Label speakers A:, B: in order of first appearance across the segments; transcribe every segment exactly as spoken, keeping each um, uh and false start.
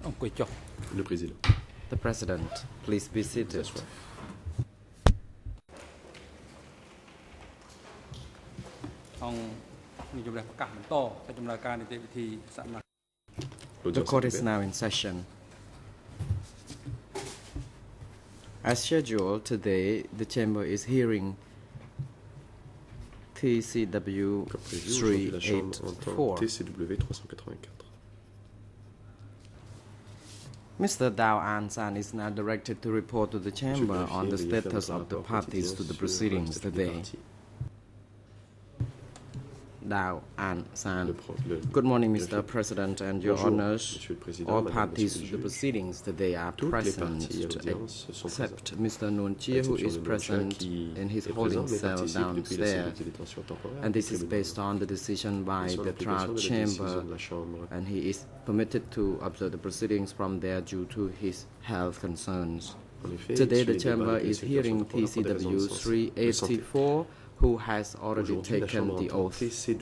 A: Le président.
B: The President, please be seated.
C: អង្គនាយករដ្ឋប្រកាសបន្តកិច្ចដំណើរការនីតិវិធីសមាគម
B: The court is now in session. As scheduled today, the chamber is hearing T C W three eighty-four.
A: T C W trois cent quatre-vingt-quatre.
B: Mister Dao An San is now directed to report to the chamber on the status of the parties to the proceedings today. Dao An San. Good morning, Mister President and Your Honors. All parties to the proceedings today are present, except Mister Noon Chie, who is present in his holding cell downstairs. And this is based on the decision by the trial chamber, and he is permitted to observe the proceedings from there due to his health concerns. Today, the chamber is hearing T C W three eighty-four, who has already taken the oath.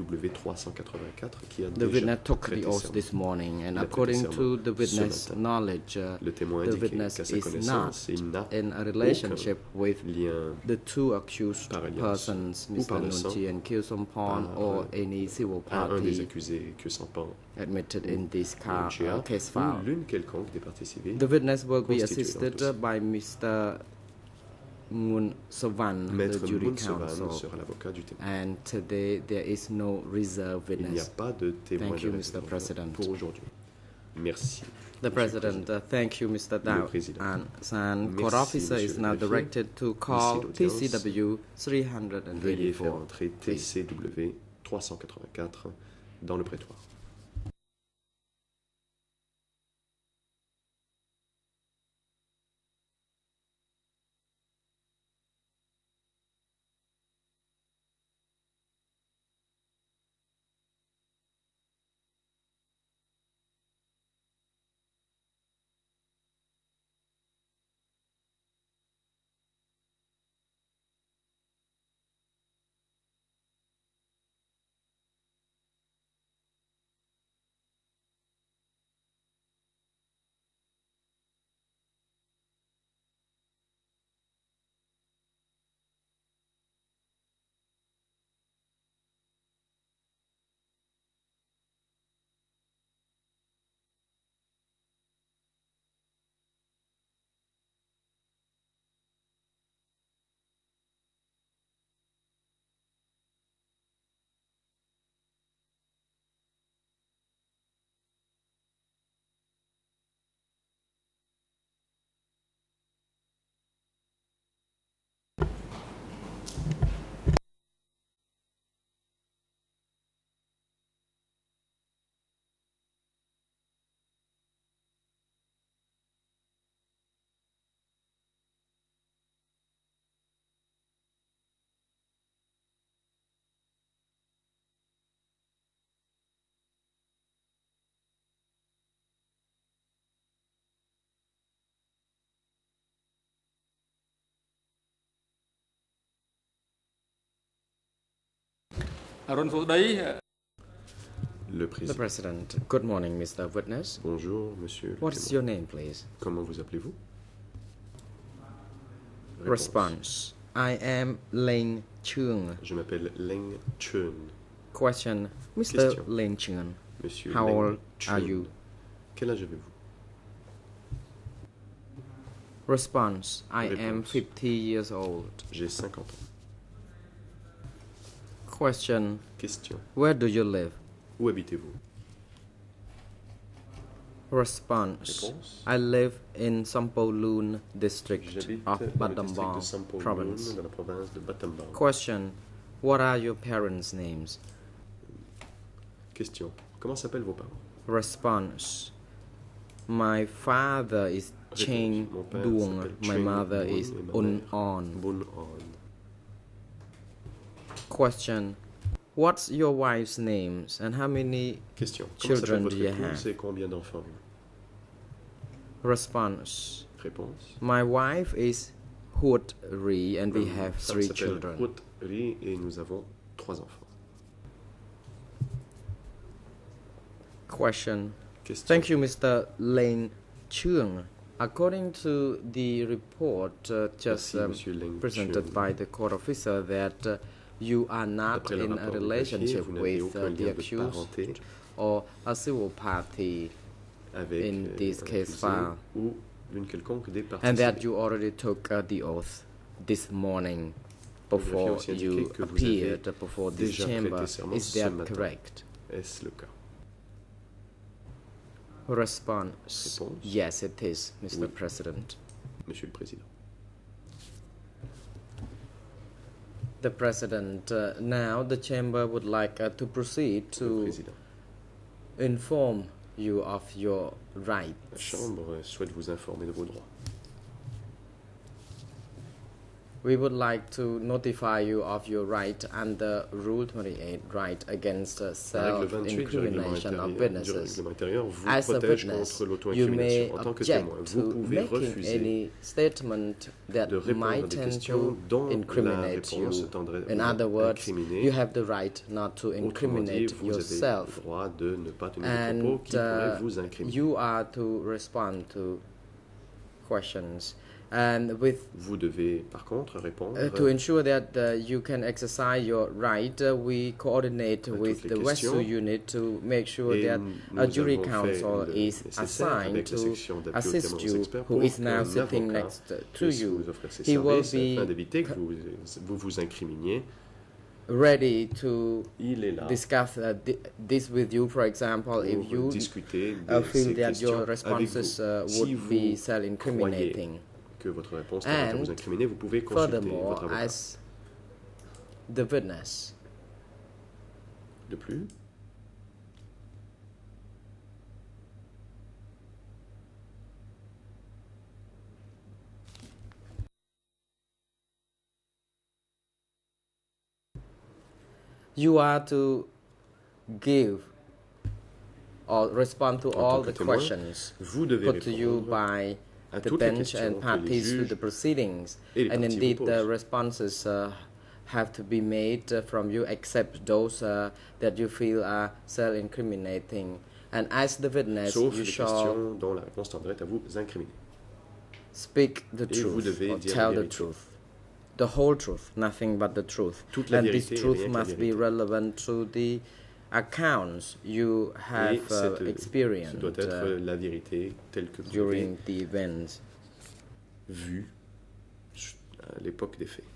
B: The witness took the oath this morning, and according to the witness' knowledge, uh, the witness is not in a relationship with the two accused persons, Mister Nunchi and Kyu Sompon, or any civil party admitted in this car, uh, case file. The witness will be assisted by Mister Moon Savan, the jury counsel, and today there is no reserve witness. Thank you, Mister President.
A: Merci.
B: The President, uh, thank you, Mister Dao An San. Court officer is now directed to call T C W three eighty-four.
A: T C W trois cent quatre-vingt-quatre dans le prétoire.
B: The President. The President. Good morning, Mister Witness.
A: Bonjour, Monsieur.
B: What is your name, please?
A: Comment vous appelez-vous?
B: Response. I am Leng Chung.
A: Je m'appelle Leng Chun.
B: Question. Mister
A: Question.
B: Leng Chung.
A: Monsieur
B: How
A: Leng
B: old
A: Chun.
B: are you?
A: Quel âge avez-vous?
B: Response. I
A: Réponse.
B: am fifty years old.
A: J'ai cinquante ans.
B: Question.
A: Question.
B: Where do you live?
A: Où habitez-vous?
B: Response.
A: Réponse.
B: I live in Sampoloon district
A: J'habite
B: of
A: dans le district de
B: Battambang
A: Sampoloon,
B: province.
A: dans la province de Battambang.
B: Question. What are your parents' names?
A: Question. Comment s'appellent vos parents?
B: Response. My father is Cheng
A: Mon père
B: Duong.
A: s'appelle
B: My
A: Cheng
B: mother
A: Duong
B: is
A: et ma
B: Un
A: mère
B: On.
A: Bun On.
B: Question. What's your wife's name and how many
A: Question. Comment s'appelle
B: children
A: votre
B: do you
A: épouse
B: have?
A: et combien d'enfants?
B: Response.
A: Réponse.
B: My wife is Hut Ri and we
A: Hum,
B: have
A: femme
B: three
A: s'appelle
B: children.
A: Hut Ri et nous avons trois enfants.
B: Question.
A: Question.
B: Thank you, Mister Lane Cheung. According to the report uh, just
A: Merci,
B: um, presented Cheung. by the court officer, that uh, you are not in a relationship with uh, the accused or a civil party
A: avec
B: in this case file,
A: ou l'une quelconque des parties,
B: and that you already took uh, the oath this morning before you appeared before this chamber. Is that correct?
A: Est-ce le cas?
B: Response.
A: Réponse.
B: Yes, it is, Mister
A: Oui.
B: President.
A: Monsieur le Président.
B: The President, uh, now the chamber would like uh, to proceed to inform you of your rights.
A: La Chambre souhaite vous informer de vos droits.
B: We would like to notify you of your right under Rule twenty-eight, right against uh, self-incrimination of witnesses. As a witness, you may object to making any statement that might tend to incriminate you. In other words, you have the right not to incriminate yourself, and uh, you are to respond to questions. And with
A: vous devez par contre répondre
B: uh, to ensure that uh, you can exercise your right, uh, we coordinate with the rescue unit to make sure that a jury counsel is assigned to assist you, who is now sitting next to you. He will be
A: vous vous incriminiez.
B: Ready to discuss uh, this with you. For example, if you uh, feel that your responses uh, would be self-incriminating.
A: Que votre réponse à vous incriminer, vous pouvez consulter votre avocat.
B: As the witness,
A: de plus,
B: you are to give or respond to all the
A: témoin,
B: questions
A: vous devez
B: put to you by the bench and parties to the proceedings, and indeed the responses uh, have to be made uh, from you, except those uh, that you feel are self-incriminating. And as the witness,
A: Sauf
B: you
A: les
B: shall
A: dont la réponse tendrait à vous incriminer.
B: Speak the
A: Et
B: truth or tell the truth, the whole truth, nothing but the truth.
A: Toute la
B: and
A: vérité,
B: this truth
A: rien que
B: must
A: la
B: be
A: vérité.
B: relevant to the accounts you have
A: Et
B: uh,
A: cette,
B: experienced
A: ce doit être
B: uh,
A: la vérité telle que vous
B: during the events.
A: vue à l'époque des faits.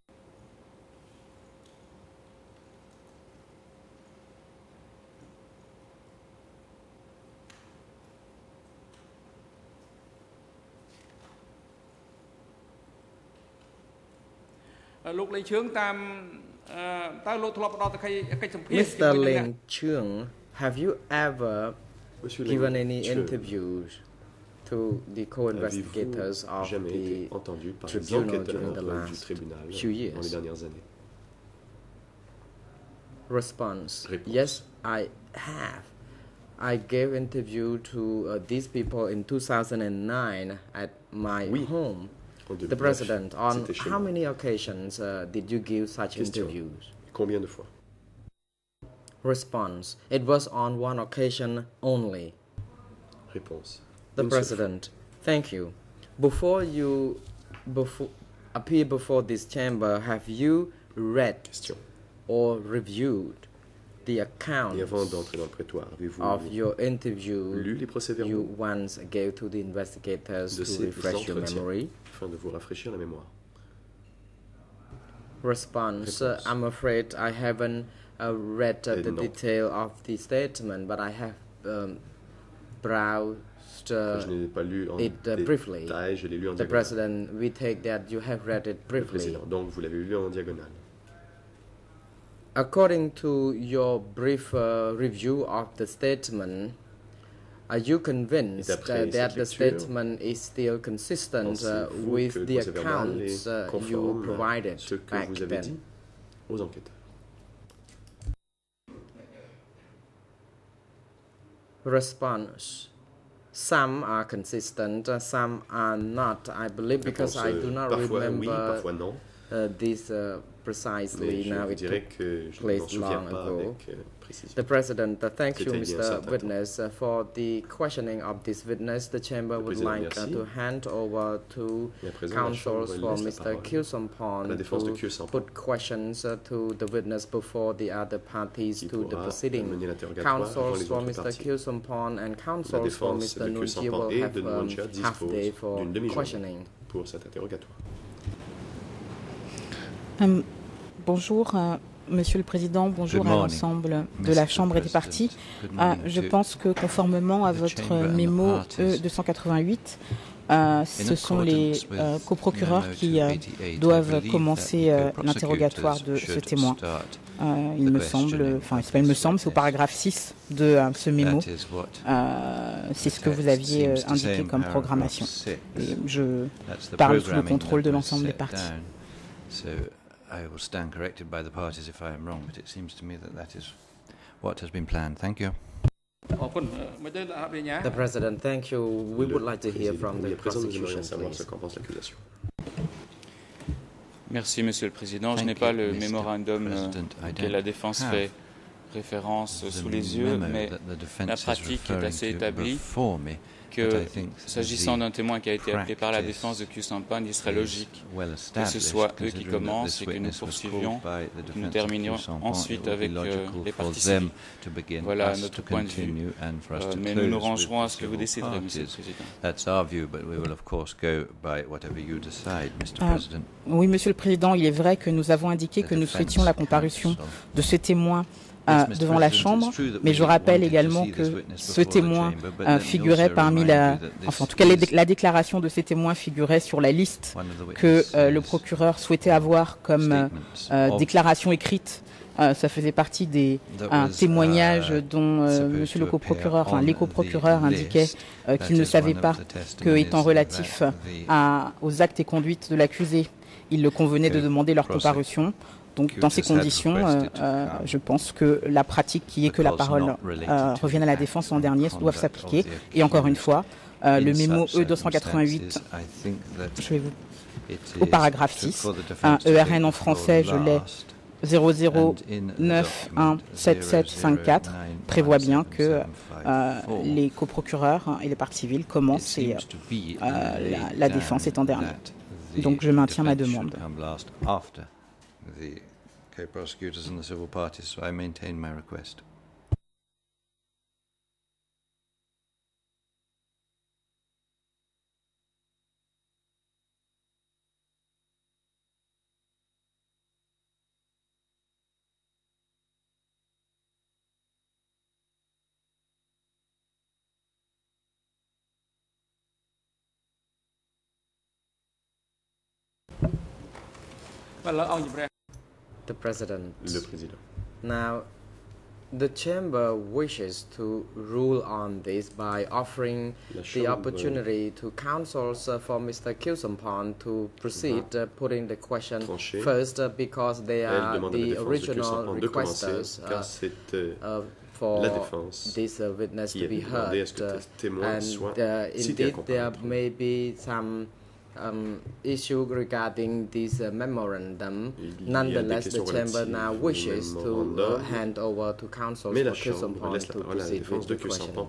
B: Mister Lin Cheung, have you ever
A: Monsieur
B: given
A: Lin
B: any
A: Cheung,
B: interviews to the co-investigators of
A: jamais
B: the
A: été entendu par les
B: tribunal during
A: enquêteurs
B: the
A: du
B: last
A: tribunal
B: few
A: dans les
B: years?
A: dernières années?
B: Response.
A: Réponse.
B: Yes, I have. I gave interview to uh, these people in two thousand nine at my
A: Oui.
B: home.
A: En deux mille neuf,
B: The President, on
A: c'était chez
B: how
A: moi.
B: many occasions uh, did you give such
A: Question.
B: interviews?
A: Combien de fois?
B: Response. It was on one occasion only.
A: Réponse.
B: The
A: Une seule
B: President, thank you. Before you before, appear before this chamber, have you read
A: Question.
B: or reviewed the
A: Et
B: accounts
A: avant d'entrer dans le prétoire, avez-vous
B: of your interview
A: lu les
B: you
A: procès-verbaux
B: once gave to the investigators
A: de
B: to
A: ces
B: refresh your
A: entretiens
B: memory?
A: afin de vous rafraîchir la mémoire?
B: Response. Uh,
A: Réponse.
B: I'm afraid I haven't uh, read uh,
A: Eh
B: the
A: non.
B: detail of the statement, but I have um, browsed uh,
A: Je n'ai pas lu en
B: it uh, briefly.
A: détail, je l'ai lu en
B: The
A: diagonale.
B: President, we take that you have read it
A: Le
B: briefly.
A: Président, donc vous l'avez lu en diagonale.
B: According to your brief uh, review of the statement, are you convinced uh,
A: d'après
B: that
A: cette
B: the
A: lecture,
B: statement is still consistent uh,
A: pensez-vous
B: with
A: que le
B: the
A: procès-verbal
B: accounts
A: est
B: uh, you
A: conforme
B: provided
A: à ce que
B: back
A: vous avez
B: then?
A: dit aux enquêteurs?
B: Response. Some are consistent, uh, some are not. I believe because I
A: Réponse,
B: do not
A: parfois
B: remember
A: oui, parfois non.
B: uh, this uh, precisely.
A: Mais
B: now
A: je
B: it
A: dirais
B: took
A: que je
B: place
A: m'en souviens
B: long
A: pas
B: ago.
A: avec euh, précision.
B: The President, uh, thank you,
A: C'était il y a un
B: Mister
A: certain
B: Witness,
A: temps.
B: uh, for the questioning of this witness. The Chamber
A: Le
B: would
A: Président,
B: like uh,
A: merci.
B: to hand over to
A: Et à présent, la Chambre
B: counsels
A: laisse
B: for
A: la
B: Mister
A: parole
B: Khieu
A: à
B: Samphan
A: la défense de
B: to
A: Khieu Samphan,
B: put questions uh, to the witness before the other parties
A: qui
B: to the
A: pourra
B: proceeding.
A: mener l'interrogatoire avant
B: Counsels
A: les
B: for
A: autres
B: Mister
A: parties.
B: Khieu Samphan and
A: La
B: counsels for
A: défense
B: Mister
A: de Khieu
B: Nunji
A: Samphan
B: will
A: et
B: have
A: de
B: um,
A: Nunjia
B: half day
A: disposent
B: for
A: d'une demi-journée
B: questioning.
A: pour cet interrogatoire.
D: Um, bonjour, euh, Monsieur le Président, bonjour à l'ensemble de la Chambre et des partis. Euh, je pense que conformément à votre mémo E deux cent quatre-vingt-huit, euh, ce sont les euh, coprocureurs qui euh, doivent commencer euh, l'interrogatoire de ce témoin. Euh, il me semble, enfin c'est pas il me semble, c'est au paragraphe six de euh, ce mémo. Euh, c'est ce que vous aviez euh, indiqué comme programmation. Et je parle sous le contrôle de l'ensemble des partis.
E: I will stand corrected by the parties if I am wrong, but it seems to me that that is what has been planned. Thank you.
B: The President, thank you. We would like to hear from the prosecution, please.
F: Merci, Monsieur le Président. Je n'ai pas le mémorandum auquel la défense fait référence sous les yeux, mais la pratique est assez établie que, s'agissant d'un témoin qui a été appelé par la défense de Khieu Samphan, il serait logique que ce soit eux qui commencent et que nous poursuivions, que nous terminions ensuite avec euh, les parties civiles. Voilà notre point de vue. Euh, mais nous nous rangerons à ce que vous déciderez, Monsieur le Président.
D: Euh, oui, Monsieur le Président, il est vrai que nous avons indiqué que nous souhaitions la comparution de ce témoin Euh, devant la Chambre, mais je rappelle également que ce témoin euh, figurait parmi la... Enfin, en tout cas, les, la déclaration de ces témoins figurait sur la liste que euh, le procureur souhaitait avoir comme euh, déclaration écrite. Euh, ça faisait partie des un témoignages dont euh, Monsieur le coprocureur, enfin les coprocureurs indiquaient euh, qu'ils ne savaient pas que, étant relatif à, aux actes et conduites de l'accusé, il le convenait de demander leur comparution. Donc, dans ces conditions, euh, euh, je pense que la pratique qui est que la parole euh, revienne à la défense en dernier doit s'appliquer. Et encore une fois, euh, le mémo E deux cent quatre-vingt-huit, je vais vous, au paragraphe six, un E R N en français, je l'ai zéro zéro neuf un sept sept cinq quatre, prévoit bien que euh, les coprocureurs et les parties civiles commencent et euh, la, la défense est en dernier. Donc, je maintiens ma demande.
E: The co-prosecutors and the civil parties, so I maintain my request.
B: The President.
A: Le Président.
B: Now, the Chamber wishes to rule on this by offering the opportunity to counsels uh, for Mister Khieu Samphan to proceed, uh, putting the question tranché. first uh, because they are the original requesters uh, uh, for this uh, witness to be heard. Uh, and uh, indeed, there may be some Um, issue regarding this uh, memorandum. Nonetheless, the Chamber now wishes to uh, hand over to counsel for Khieu Samphan to proceed with the questioning.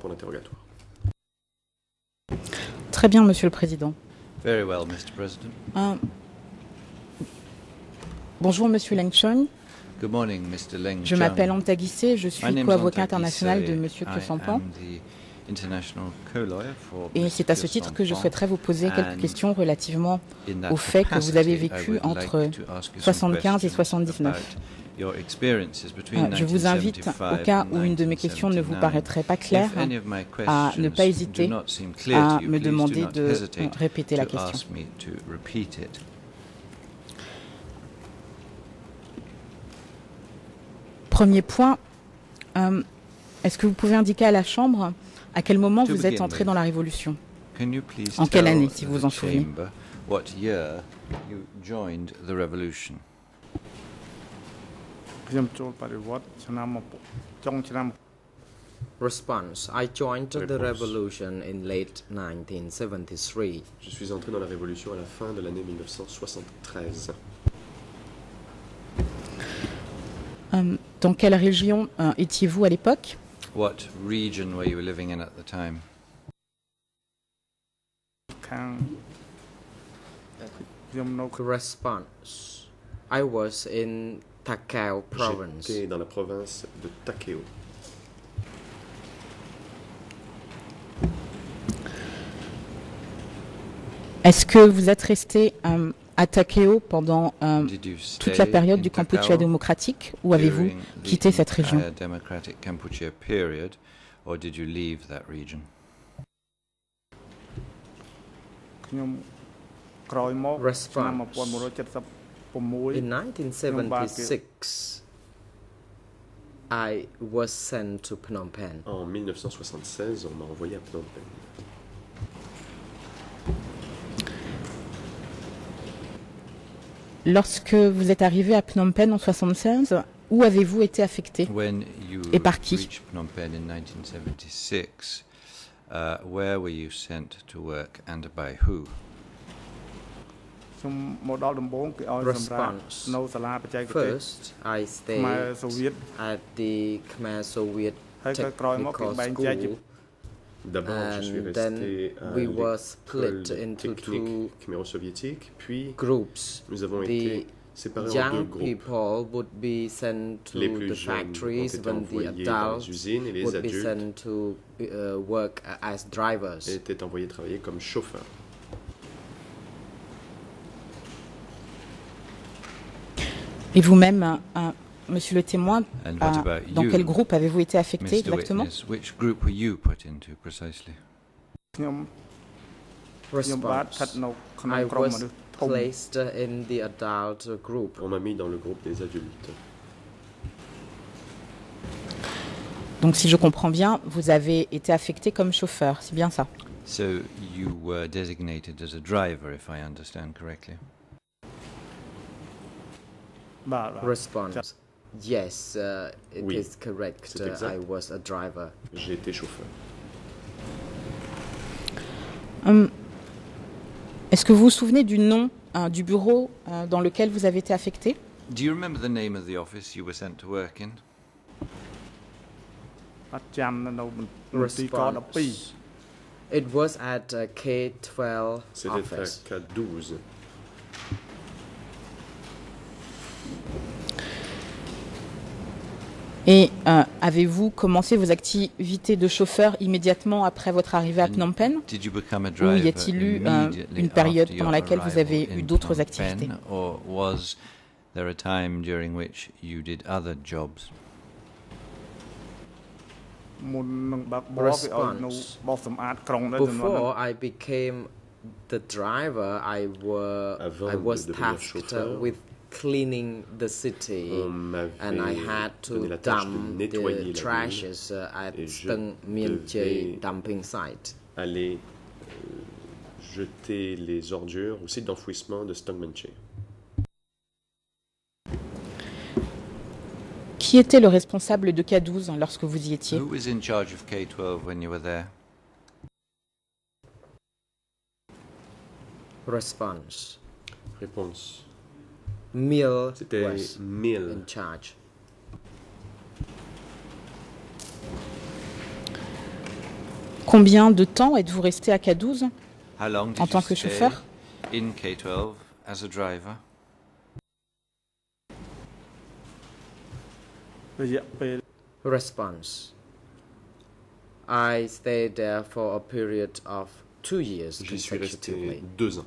D: Très bien, Monsieur le Président.
E: Very well, Mister President.
D: Uh, bonjour, Monsieur Leng Chong.
E: Good morning, Mister Leng
D: Je m'appelle Anta Guissé, je suis co-avocat international de Monsieur Khieu Samphan. Et c'est à ce titre que je souhaiterais vous poser quelques questions relativement au fait que vous avez vécu entre soixante-quinze et soixante-dix-neuf. Je vous invite, au cas où une de mes questions ne vous paraîtrait pas claire, à ne pas hésiter à me demander de répéter la question. Premier point, euh, est-ce que vous pouvez indiquer à la Chambre à quel moment vous êtes entré dans la Révolution? En quelle année, si vous vous en souvenez?
B: Response. I joined the revolution in late nineteen seventy-three.
A: Je suis entré dans la Révolution à la fin de l'année mille neuf cent soixante-treize.
D: Um, dans quelle région uh, étiez-vous à l'époque?
E: What region were you living in at the time?
B: Response. I was in Takeo province.
A: J'étais dans la province de Takeo.
D: Est-ce que vous êtes resté um, à Takeo pendant um, toute la période du Kampuchea démocratique ou avez-vous quitté cette région?
E: Democratic Kampuchea period, or did you leave that region?
B: Response. In nineteen seventy-six, I was sent to Phnom Penh.
A: En mille neuf cent soixante-seize, on m'a envoyé à Phnom Penh.
D: Lorsque vous êtes arrivé à Phnom Penh en soixante-seize, où avez-vous été affecté et par qui?
E: Phnom Penh in nineteen seventy-six, uh, where were you sent to work and by who?
B: Response. First, I stayed at the Khmer Soviet Technical School.
A: D'abord, je suis resté à l'école technique khmero-soviétique, puis
B: groups.
A: Nous avons été séparés en deux groupes.
B: Would be sent to
A: les plus
B: the
A: jeunes
B: factories,
A: ont été envoyés dans les usines et les adultes
B: sent to, uh, work as drivers.
A: étaient envoyés travailler comme chauffeurs.
D: Et vous-même, euh, Monsieur le témoin, euh, dans quel groupe avez-vous été affecté
E: Mister
D: exactement?
E: Witness, which group were you put into precisely?
B: Response. I was placed in the adult group.
A: On m'a mis dans le groupe des adultes.
D: Donc, si je comprends bien, vous avez été affecté comme chauffeur, c'est bien ça?
E: So you were designated as a driver, if I understand correctly.
B: Response. Yes, uh, it
A: oui,
B: is correct. Uh, I was a driver.
A: J'ai été chauffeur.
D: Um, Est-ce que vous vous souvenez du nom uh, du bureau uh, dans lequel vous avez été affecté?
E: Do you remember the name of the office you were sent to work in?
B: Response. It was at uh, K twelve office.
A: C'était à K douze.
D: Et euh, avez-vous commencé vos activités de chauffeur immédiatement après votre arrivée à Phnom Penh? Ou y a-t-il eu euh, une période pendant laquelle vous avez eu d'autres activités?
E: Or was there a time during which you did other jobs?
B: Response. Before I became the driver, I, were, I was tasked with cleaning the city, and I had to dump the trashes uh, at Stung Mien Chey dumping site.
A: Aller euh, jeter les ordures au site d'enfouissement de Stung Mien Chey.
D: Qui était le responsable de K douze lorsque vous y étiez?
E: Who was in charge of K twelve when you were there?
B: Response.
A: Réponse.
B: Mill
A: C'était
B: was
A: Mill
B: in charge.
D: Combien de temps êtes-vous resté à K douze
E: How long did
D: en tant
E: you
D: que
E: stay
D: chauffeur?
E: In K twelve as a driver?
B: Response. I stayed there for a period of two years.
A: J'y suis resté deux ans.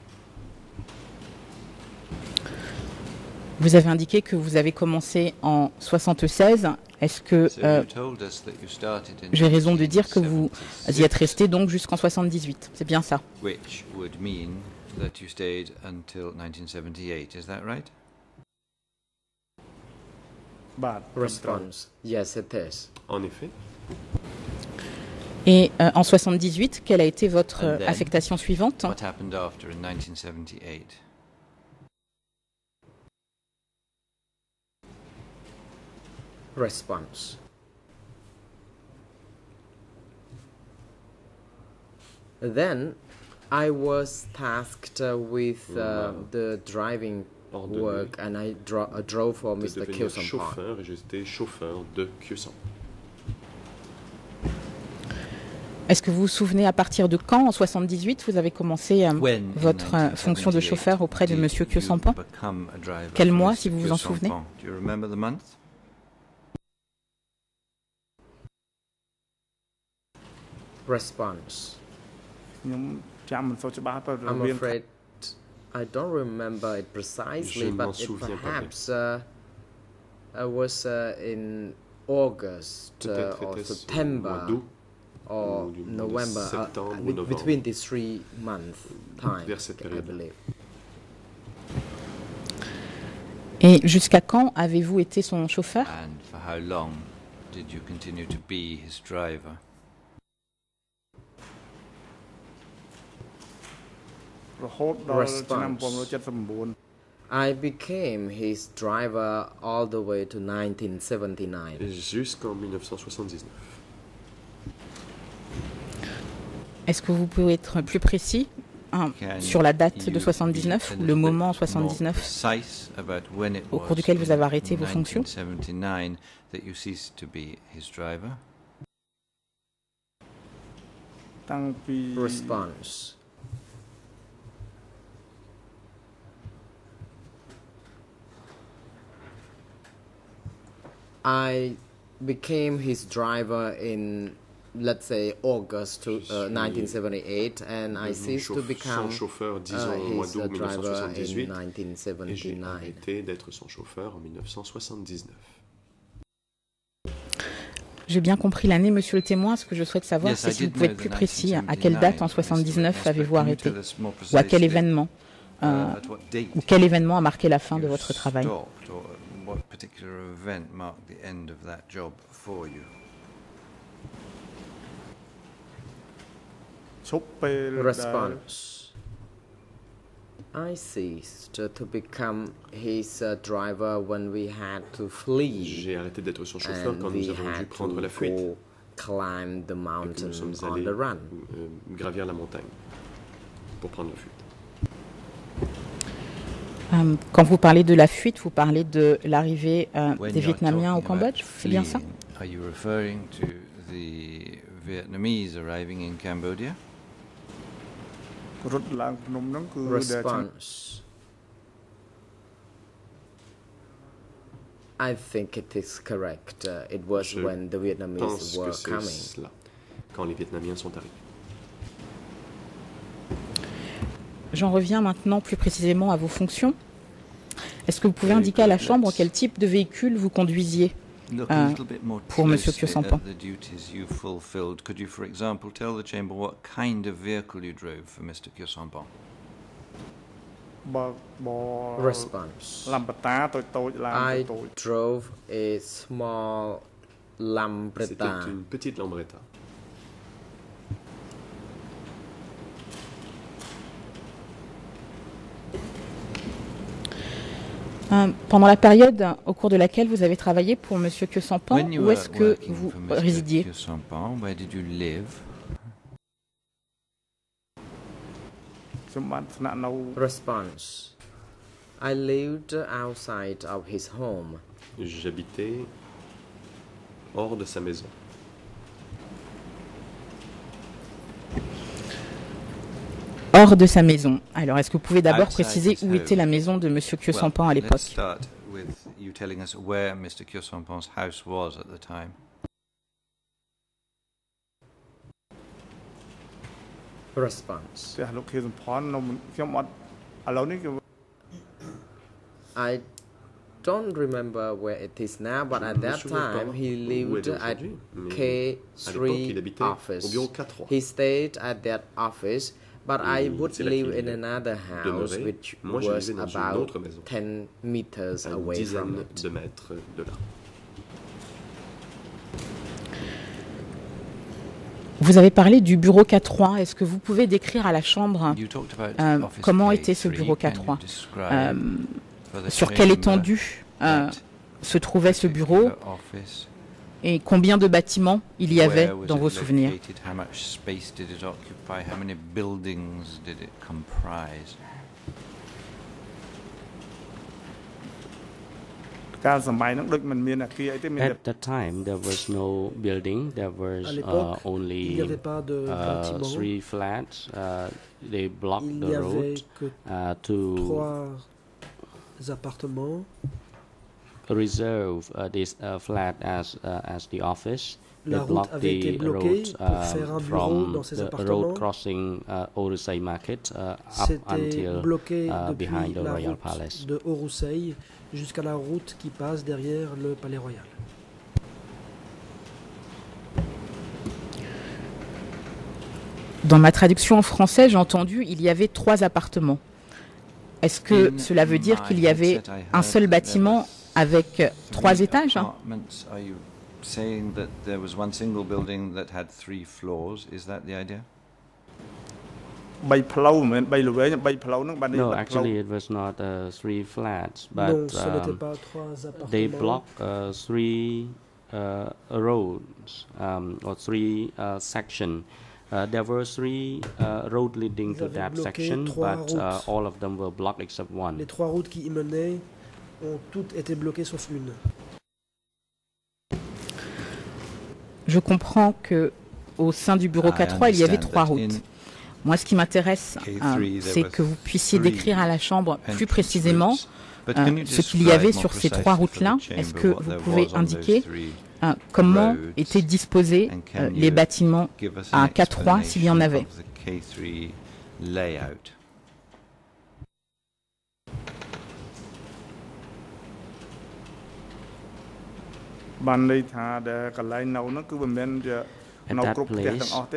D: Vous avez indiqué que vous avez commencé en soixante-seize. Est-ce que euh, j'ai raison de dire que vous y êtes resté donc jusqu'en soixante-dix-huit? C'est bien ça?
E: Which would mean that you stayed until nineteen seventy-eight. Is that right?
B: Response. Yes, it is.
A: En effet.
D: Et euh, en soixante-dix-huit, quelle a été votre euh, affectation suivante?
E: What happened after in nineteen seventy-eight?
B: Response. Then I was tasked uh, with uh, the driving work and I, dro I drove for
A: de
B: Mister
A: devenir
B: Kyo
A: chauffeur et j'étais chauffeur de Kyo Samphan.
D: Est-ce que vous vous souvenez à partir de quand, en soixante-dix-huit, vous avez commencé euh,
E: When,
D: votre euh, fonction de chauffeur auprès de Monsieur Kyo Samphan? Quel mois, si vous vous en souvenez?
E: Do you remember the month?
B: Response. I'm afraid I don't remember it precisely, but it perhaps uh, I was uh, in August uh, or September or November, uh, between these three months time, I believe.
D: Et jusqu'à quand avez-vous été son chauffeur?
E: And for how long did you continue to be his driver?
B: Response. I became his driver all the way to nineteen seventy-nine.
A: Jusqu'en mille neuf cent soixante-dix-neuf.
D: Est-ce que vous pouvez être plus précis hein, sur la date de soixante-dix-neuf, le moment soixante-dix-neuf au cours duquel vous avez arrêté vos fonctions?
B: Response. I became his driver in, let's say, August to, uh, nineteen seventy-eight, and I ceased to become
A: chauffeur, disons,
B: uh, his
A: uh,
B: driver in nineteen
A: et j'ai
B: seventy-nine.
A: arrêté d'être son chauffeur en mille neuf cent soixante-dix-neuf.
D: J'ai bien compris l'année, monsieur le témoin. Ce que je souhaite savoir, c'est si vous pouvez être plus précis. À quelle date en soixante-dix-neuf avez-vous arrêté? Ou à quel événement euh, Ou quel événement a marqué la fin de votre travail?
E: What particular event marked the end of that job for you?
B: Response. I ceased to become his uh, driver when we had to flee.
A: J'ai arrêté d'être son chauffeur quand nous avons dû prendre la fuite.
B: Climb the mountain
A: nous sommes
B: on
A: allés
B: the run.
A: Euh, gravir la montagne pour prendre la fuite.
D: Quand vous parlez de la fuite, vous parlez de l'arrivée euh, des Vietnamiens au Cambodge, c'est bien ça?
E: Are you referring to the Vietnamese arriving in Cambodia?
B: Response. I think it is correct. Uh, it was
A: Je
B: when the Vietnamese were
A: que
B: coming.
A: Cela, quand les Vietnamiens sont arrivés.
D: J'en reviens maintenant plus précisément à vos fonctions. Est-ce que vous pouvez indiquer à la Chambre quel type de véhicule vous conduisiez euh, pour M. Kyo Samphan?
E: Could you, for example, tell the Chamber what kind of vehicle you drove for Mister Kyo Samphan?
B: Response. I drove a small Lambretta.
A: C'était une petite Lambretta.
D: Euh, pendant la période au cours de laquelle vous avez travaillé pour M. Kyo Samphan, où est-ce que vous résidiez?
E: Where did you live?
B: Response. I lived outside of his home.
A: J'habitais hors de sa maison.
D: Hors de sa maison. Alors, est-ce que vous pouvez d'abord préciser où était la maison de M. Kyo Samphan à l'époque?
B: Response. I don't remember where it is now, but at that time he lived at K three office. He stayed at that office, but I would live in another house which was about ten meters away from it.
A: de mètres de là.
D: Vous avez parlé du bureau K trois. Est-ce que vous pouvez décrire à la Chambre euh, comment était ce bureau K trois, euh, sur quelle étendue euh, se trouvait ce bureau et combien de bâtiments il y avait dans vos souvenirs?
G: At that time, there was no building. There was uh, only uh, three flats. Uh, they blocked the road uh, to reserve uh, this uh, flat as uh, as the office. They blocked the road uh, from the road crossing uh, Orusei Market uh, up until uh, behind the Royal Palace.
H: De Orusei jusqu'à la route qui passe derrière le Palais Royal.
D: Dans ma traduction en français, j'ai entendu il y avait trois appartements. Est-ce que cela veut dire qu'il y avait un seul bâtiment avec trois étages?
E: Saying that there was one single building that had three floors, is that the idea?
G: No, actually it was not uh, three flats, but um, they blocked uh, three uh, roads um, or three uh, sections. Uh, there were three uh, roads leading to that section, but uh, all of them were blocked except one.
H: Les trois routes qui y menaient ont toutes été bloquées sauf une.
D: Je comprends que au sein du bureau K trois, il y avait trois routes. Moi, ce qui m'intéresse, euh, c'est que vous puissiez décrire à la Chambre plus précisément euh, ce qu'il y avait sur ces trois routes-là. Est-ce que vous pouvez indiquer euh, comment étaient disposés euh, les bâtiments à K trois, s'il y en avait?
G: At that place, um,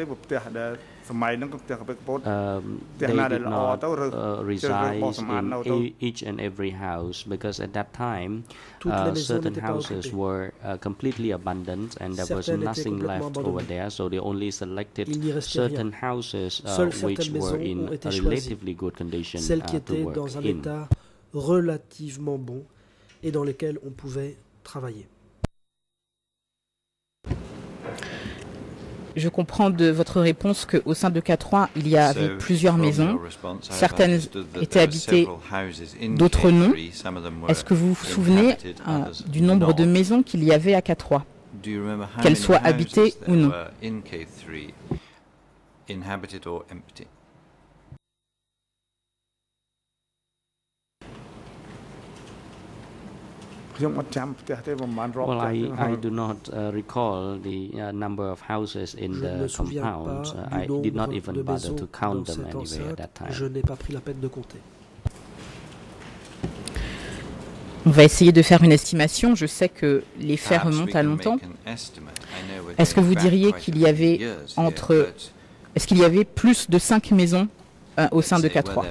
G: they did not uh, reside in each and every house, because at that time uh, certain houses were uh, completely abandoned and there was nothing left over there, so they only selected certain houses uh, which were in a relatively good condition uh, to work in.
H: Relativement bon et dans lesquels on pouvait travailler.
D: Je comprends de votre réponse qu'au sein de K trois, il y avait so, plusieurs maisons. Certaines étaient habitées, d'autres non. Est-ce que vous vous souvenez euh, du nombre de maisons qu'il y avait à K trois, qu'elles soient habitées ou non?
G: Well, I, I do not uh, recall the uh, number of houses in the compound. Uh, I did not even bother to count them anyway at that time.
H: Je n'ai pas pris la peine de compter.
D: On va essayer de faire une estimation. Je sais que les faits remontent à longtemps. Est-ce que vous diriez qu'il y avait entre, est-ce qu'il y avait plus de cinq maisons euh, au sein de K trois?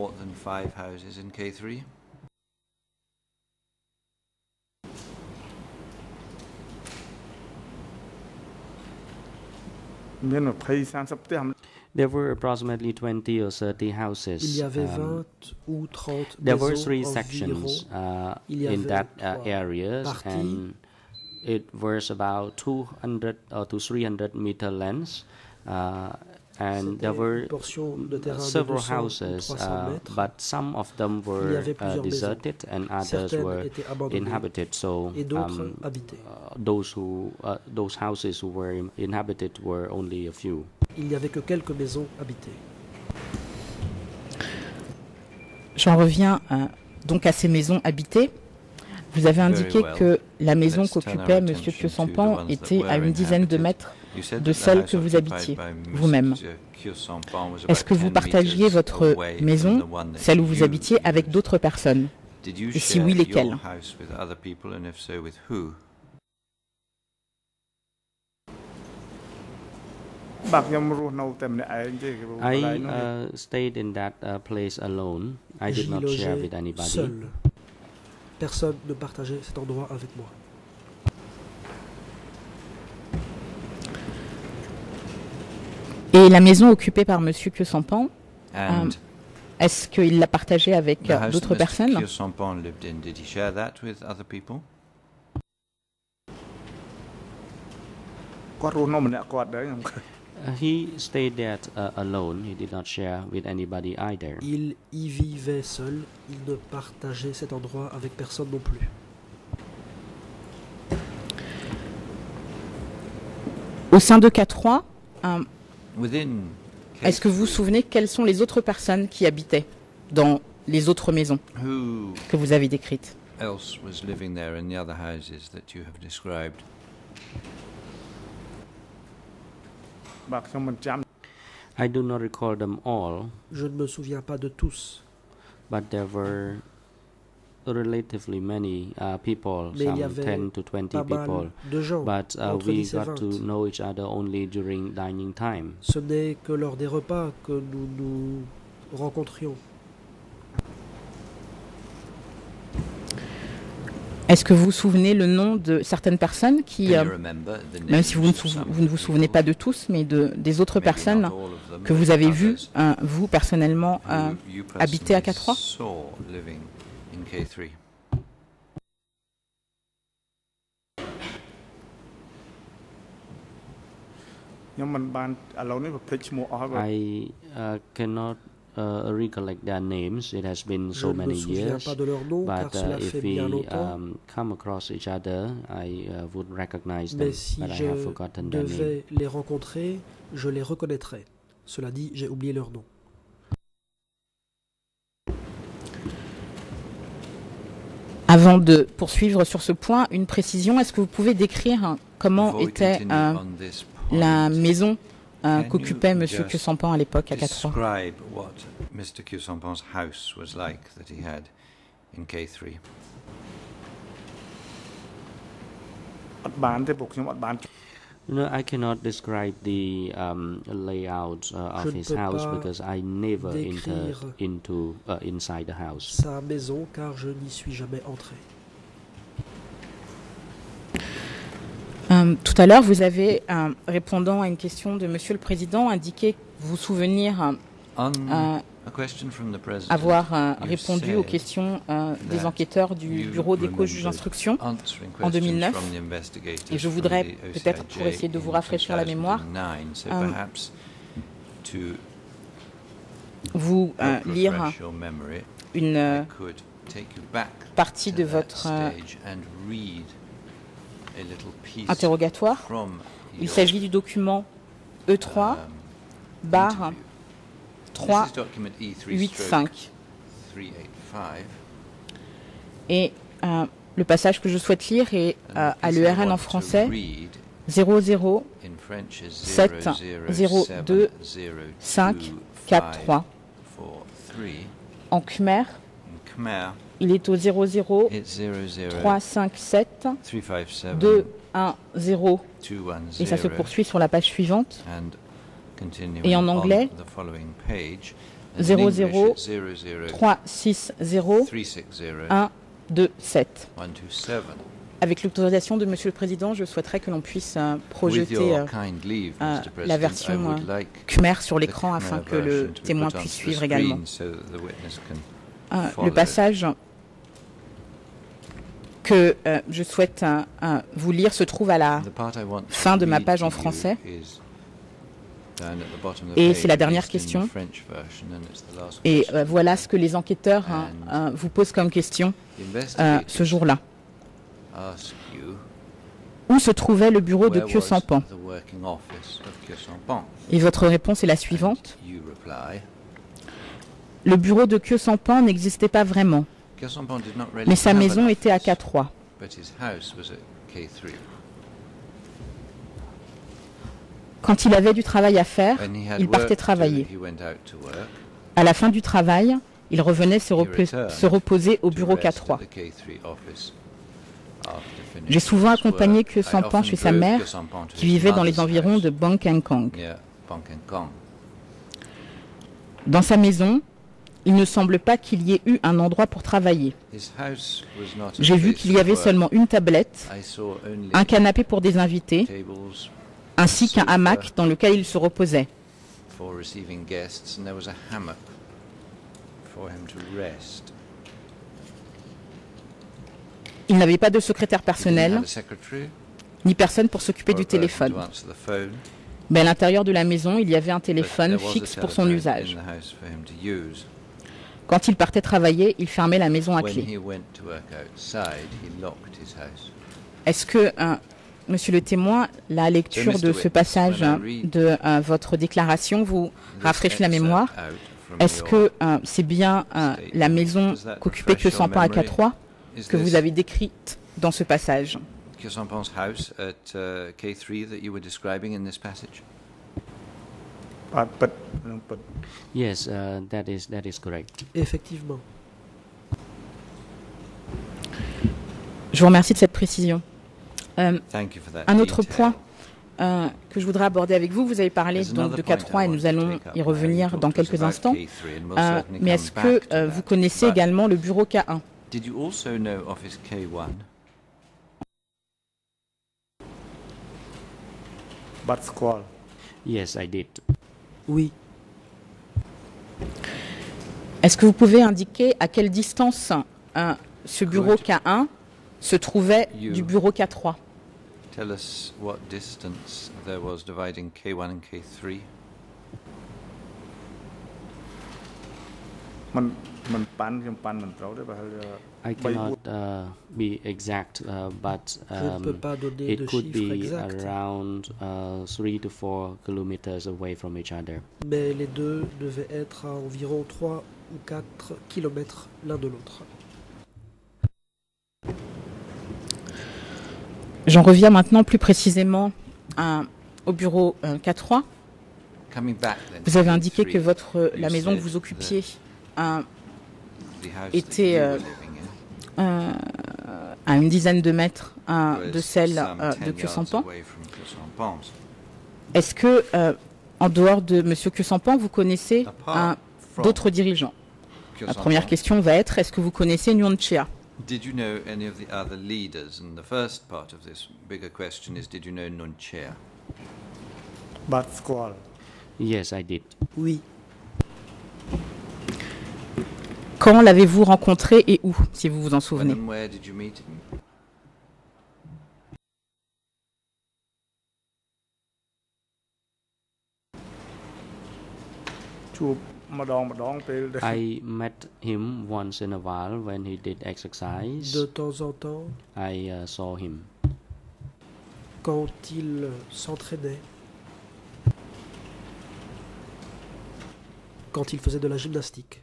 G: There were approximately twenty or thirty houses.
H: Il y avait vingt ou trente
G: there were three sections uh, in that uh, areas, and it was about two hundred or to three hundred meter length, uh, and there were several houses, uh, but some of them were uh, deserted and others were inhabited. So um, uh, those who uh, those houses who were inhabited were only a few.
H: Il n'y avait que quelques maisons habitées.
D: J'en reviens euh, donc à ces maisons habitées. Vous avez indiqué que la maison qu'occupait M. Kyosampan était à une dizaine de mètres de celle que vous habitiez vous-même. Est-ce que vous partagiez votre maison, celle où vous habitiez, avec d'autres personnes? Et si oui, lesquelles?
G: I uh, stayed in that uh, place alone. I did not share with anybody.
H: Seul. Personne ne partageait cet endroit avec moi.
D: Et la maison occupée par M. Kyosampan, euh, est-ce qu'il l'a partagée avec d'autres personnes?
G: Uh, he stayed there uh, alone. He did not share with anybody either.
H: Il y vivait seul. Il ne partageait cet endroit avec personne non plus.
D: Au sein de K trois, euh, est-ce que vous vous souvenez quelles sont les autres personnes qui habitaient dans les autres maisons que vous avez décrites?
E: Else was living there in the other houses that you have described?
G: I do not recall them all.
H: Je ne me souviens pas de tous.
G: But there were relatively many uh, people,
H: Mais
G: some ten to twenty people.
H: De gens,
G: but uh, we got to know each other only during dining time.
H: Ce n'est que lors des repas que nous nous rencontrions.
D: Est-ce que vous vous souvenez le nom de certaines personnes qui, euh, même si vous ne, vous ne vous souvenez pas de tous, mais de, des autres personnes que vous avez vues, euh, vous personnellement, euh, habiter à K trois?
G: I uh, cannot Uh, recollect their names. It has been so many years.
H: Noms,
G: but uh, if we um, come across each other, I uh, would recognize them.
H: Si
G: but I have forgotten their name.
H: devais les rencontrer, je les reconnaîtrais. Cela dit, j'ai oublié leur nom.
D: Avant de poursuivre sur ce point, une précision. Est-ce que vous pouvez décrire comment était euh, la maison Euh, qu'occupait M. Kyosampan à l'époque à K trois?
G: No, I cannot describe the um, layout uh, of his house because I never entered into uh, inside the house.
H: Sa maison, car je n'y suis jamais entré.
D: Euh, tout à l'heure, vous avez, euh, répondant à une question de Monsieur le Président, indiqué vous souvenir euh, euh, avoir euh, répondu aux questions euh, des enquêteurs du Bureau des co-juges d'instruction en deux mille neuf. Et je voudrais peut-être, pour essayer de vous rafraîchir la mémoire, euh, vous euh, lire une euh, partie de votre euh, interrogatoire. Il s'agit du document E trois barre trois huit cinq. Et euh, le passage que je souhaite lire est euh, à l'U R N en français zéro zéro sept zéro deux cinq quatre trois. En khmer, il est au zéro zéro trois cinq sept deux un zéro et ça se poursuit sur la page suivante. Et en anglais, zéro zéro trois six zéro un deux sept. Avec l'autorisation de Monsieur le Président, je souhaiterais que l'on puisse euh, projeter euh, euh, la version euh, khmer sur l'écran afin que le témoin puisse suivre également. Euh, le passage que euh, je souhaite euh, euh, vous lire se trouve à la fin de ma page en français. Et c'est la dernière question. Et euh, voilà ce que les enquêteurs hein, euh, vous posent comme question euh, ce jour-là. Où se trouvait le bureau de Kyosampan? Et votre réponse est la suivante. Le bureau de Kyosampan n'existait pas vraiment, mais sa maison était à K trois. Quand il avait du travail à faire, il partait travailler. À la fin du travail, il revenait se, repos se reposer au bureau K trois. J'ai souvent accompagné Kyosampan chez sa mère, qui vivait dans les environs de Bangkengkong. Dans sa maison, il ne semble pas qu'il y ait eu un endroit pour travailler. J'ai vu qu'il y avait seulement une tablette, un canapé pour des invités, ainsi qu'un hamac dans lequel il se reposait. Il n'avait pas de secrétaire personnel, ni personne pour s'occuper du téléphone. Mais à l'intérieur de la maison, il y avait un téléphone fixe pour son usage. Quand il partait travailler, il fermait la maison à clé. Est-ce que euh, Monsieur le témoin, la lecture de ce passage de euh, votre déclaration vous rafraîchit la mémoire. Est-ce que euh, c'est bien euh, la maison qu'occupait Khieu Samphan à K trois que vous avez décrite dans ce passage?
E: Khieu Samphan's house at uh, K three that you were describing in this passage?
I: But, but, but.
G: Yes, uh, that is that is correct.
H: Effectivement.
D: Je vous remercie de cette précision. Euh,
E: Thank you for that
D: un autre
E: detail.
D: point euh, que je voudrais aborder avec vous, vous avez parlé donc de K trois et nous allons y revenir dans quelques instants. Euh, mais est-ce que euh, vous connaissez également le bureau K un?
E: Did you also know Office K one?
I: But squall.
G: Yes, I did.
H: Oui.
D: Est-ce que vous pouvez indiquer à quelle distance euh, ce bureau K un se trouvait du bureau K trois?
E: Tell us what distance there was dividing K one and K three.
G: I cannot uh, be exact, uh, but um, it could be around uh, three to four kilometers away from each other.
H: Mais les deux devaient être à environ trois ou quatre kilomètres l'un de l'autre.
D: J'en reviens maintenant plus précisément à, au bureau euh, K trois. Vous avez indiqué que votre, la maison que vous occupiez euh, était euh, euh, à une dizaine de mètres euh, de celle euh, de Khieu Samphan. Est-ce que, euh, en dehors de M. Khieu Samphan, vous connaissez d'autres dirigeants? La première question va être, est-ce que vous connaissez Nuon Chea?
E: Did you know any of the other leaders? And the first part of this bigger question is, did you know Nuon Chea?
I: But squall.
G: Yes, I did.
H: Oui.
D: Quand l'avez-vous rencontré et où, si vous vous en souvenez?
E: When and where did you meet him?
G: I met him once in a while when he did exercise.
H: De temps en temps.
G: I uh, saw him.
H: Quand il s'entraînait. Quand il faisait de la gymnastique.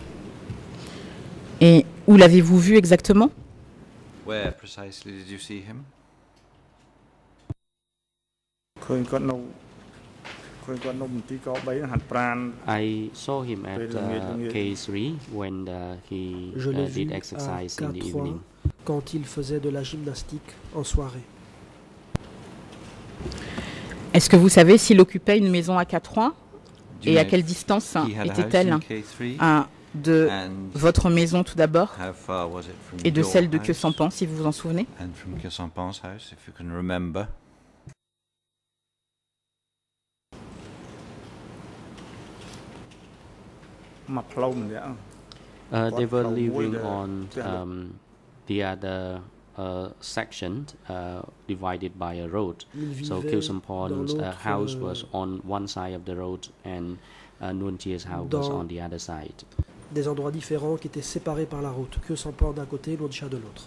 D: Et où l'avez-vous vu exactement?
E: Where precisely did you see him?
G: I saw him at uh, K three when uh, he uh, did exercise in the evening.
H: Quand il faisait de la gymnastique en soirée.
D: Est-ce que vous savez s'il occupait une maison à K trois et à quelle distance était-elle de votre maison tout d'abord et de celle de Khieu Samphan, si vous vous en souvenez?
G: Uh, they were living on um, the other uh, section uh, divided by a road. So Khieu Samphan's uh, house was on one side of the road and uh, Nuon Chea's house was on the other side.
H: Des endroits différents qui étaient séparés par la route. Khieu Samphan d'un côté, Nuon Chea de l'autre.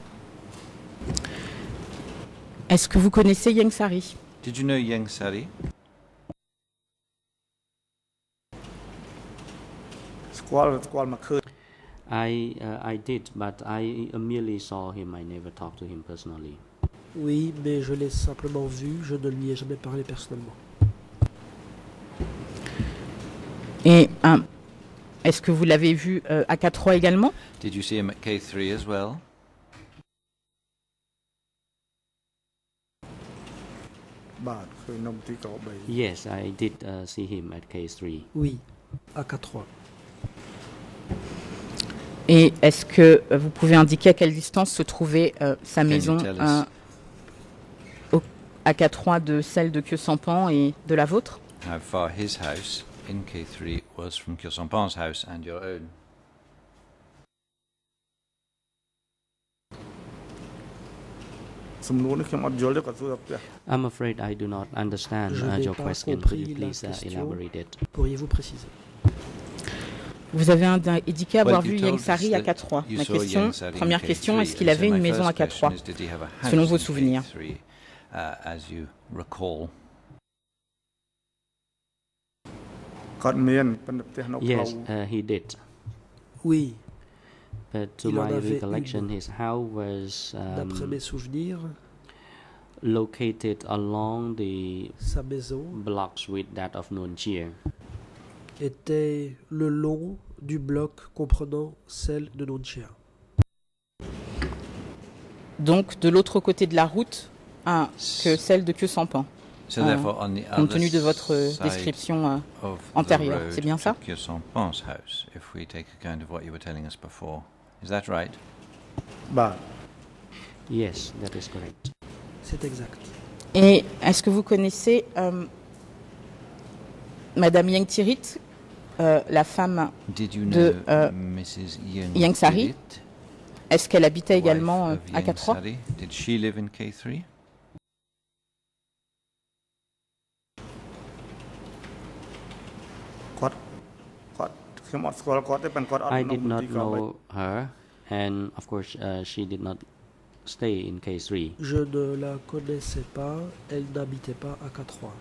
D: Est-ce que vous connaissez Ieng Sary?
E: Did you know Ieng Sary?
G: I uh, I did, but I merely saw him. I never talked to him personally.
H: Oui, mais je l'ai simplement vu. Je ne lui ai jamais parlé personnellement.
D: Et um, est-ce que vous l'avez vu euh, à K trois également?
E: Did you see him at K three as well?
G: Yes, I did uh, see him at K three.
H: Oui, à K trois.
D: Et est-ce que euh, vous pouvez indiquer à quelle distance se trouvait euh, sa maison euh, au, à K trois de celle de Khieu Samphan et de la vôtre?
E: How far his house in K three was from Khieu Samphan's house and your own?
G: I'm afraid I do not understand uh, your question. Could you please uh, elaborate it?
H: Pourriez-vous préciser?
D: Vous avez indiqué avoir well, vu Ieng Sary à K trois. Ma question, première question, est-ce qu'il avait une maison à K trois, selon vos souvenirs?
E: uh, as you recall.
G: Yes, uh, he did.
H: Oui.
G: But to my recollection, his house was um, located along the blocks with that of Nuon Chea.
H: Était le long du bloc comprenant celle de Nuon Chea.
D: Donc de l'autre côté de la route hein, que celle de Khieu Samphan.
E: So therefore, on the
D: compte tenu de votre description euh, antérieure, c'est bien ça?
E: Khieu Samphan's house, if we take account of what you were telling us before, is that right?
I: Bah.
G: Yes, that is correct.
H: C'est exact.
D: Et est-ce que vous connaissez euh, Madame Ieng Thirith, euh, la femme
E: Did you know
D: de euh,
E: Missus
D: Ieng Sary? Est-ce qu'elle habitait également euh, à K trois?
E: Did she live in K three?
G: I did not know her, and of course uh, she did not stay in K three.
H: Je ne la connaissais pas, elle n'habitait pas à K trois.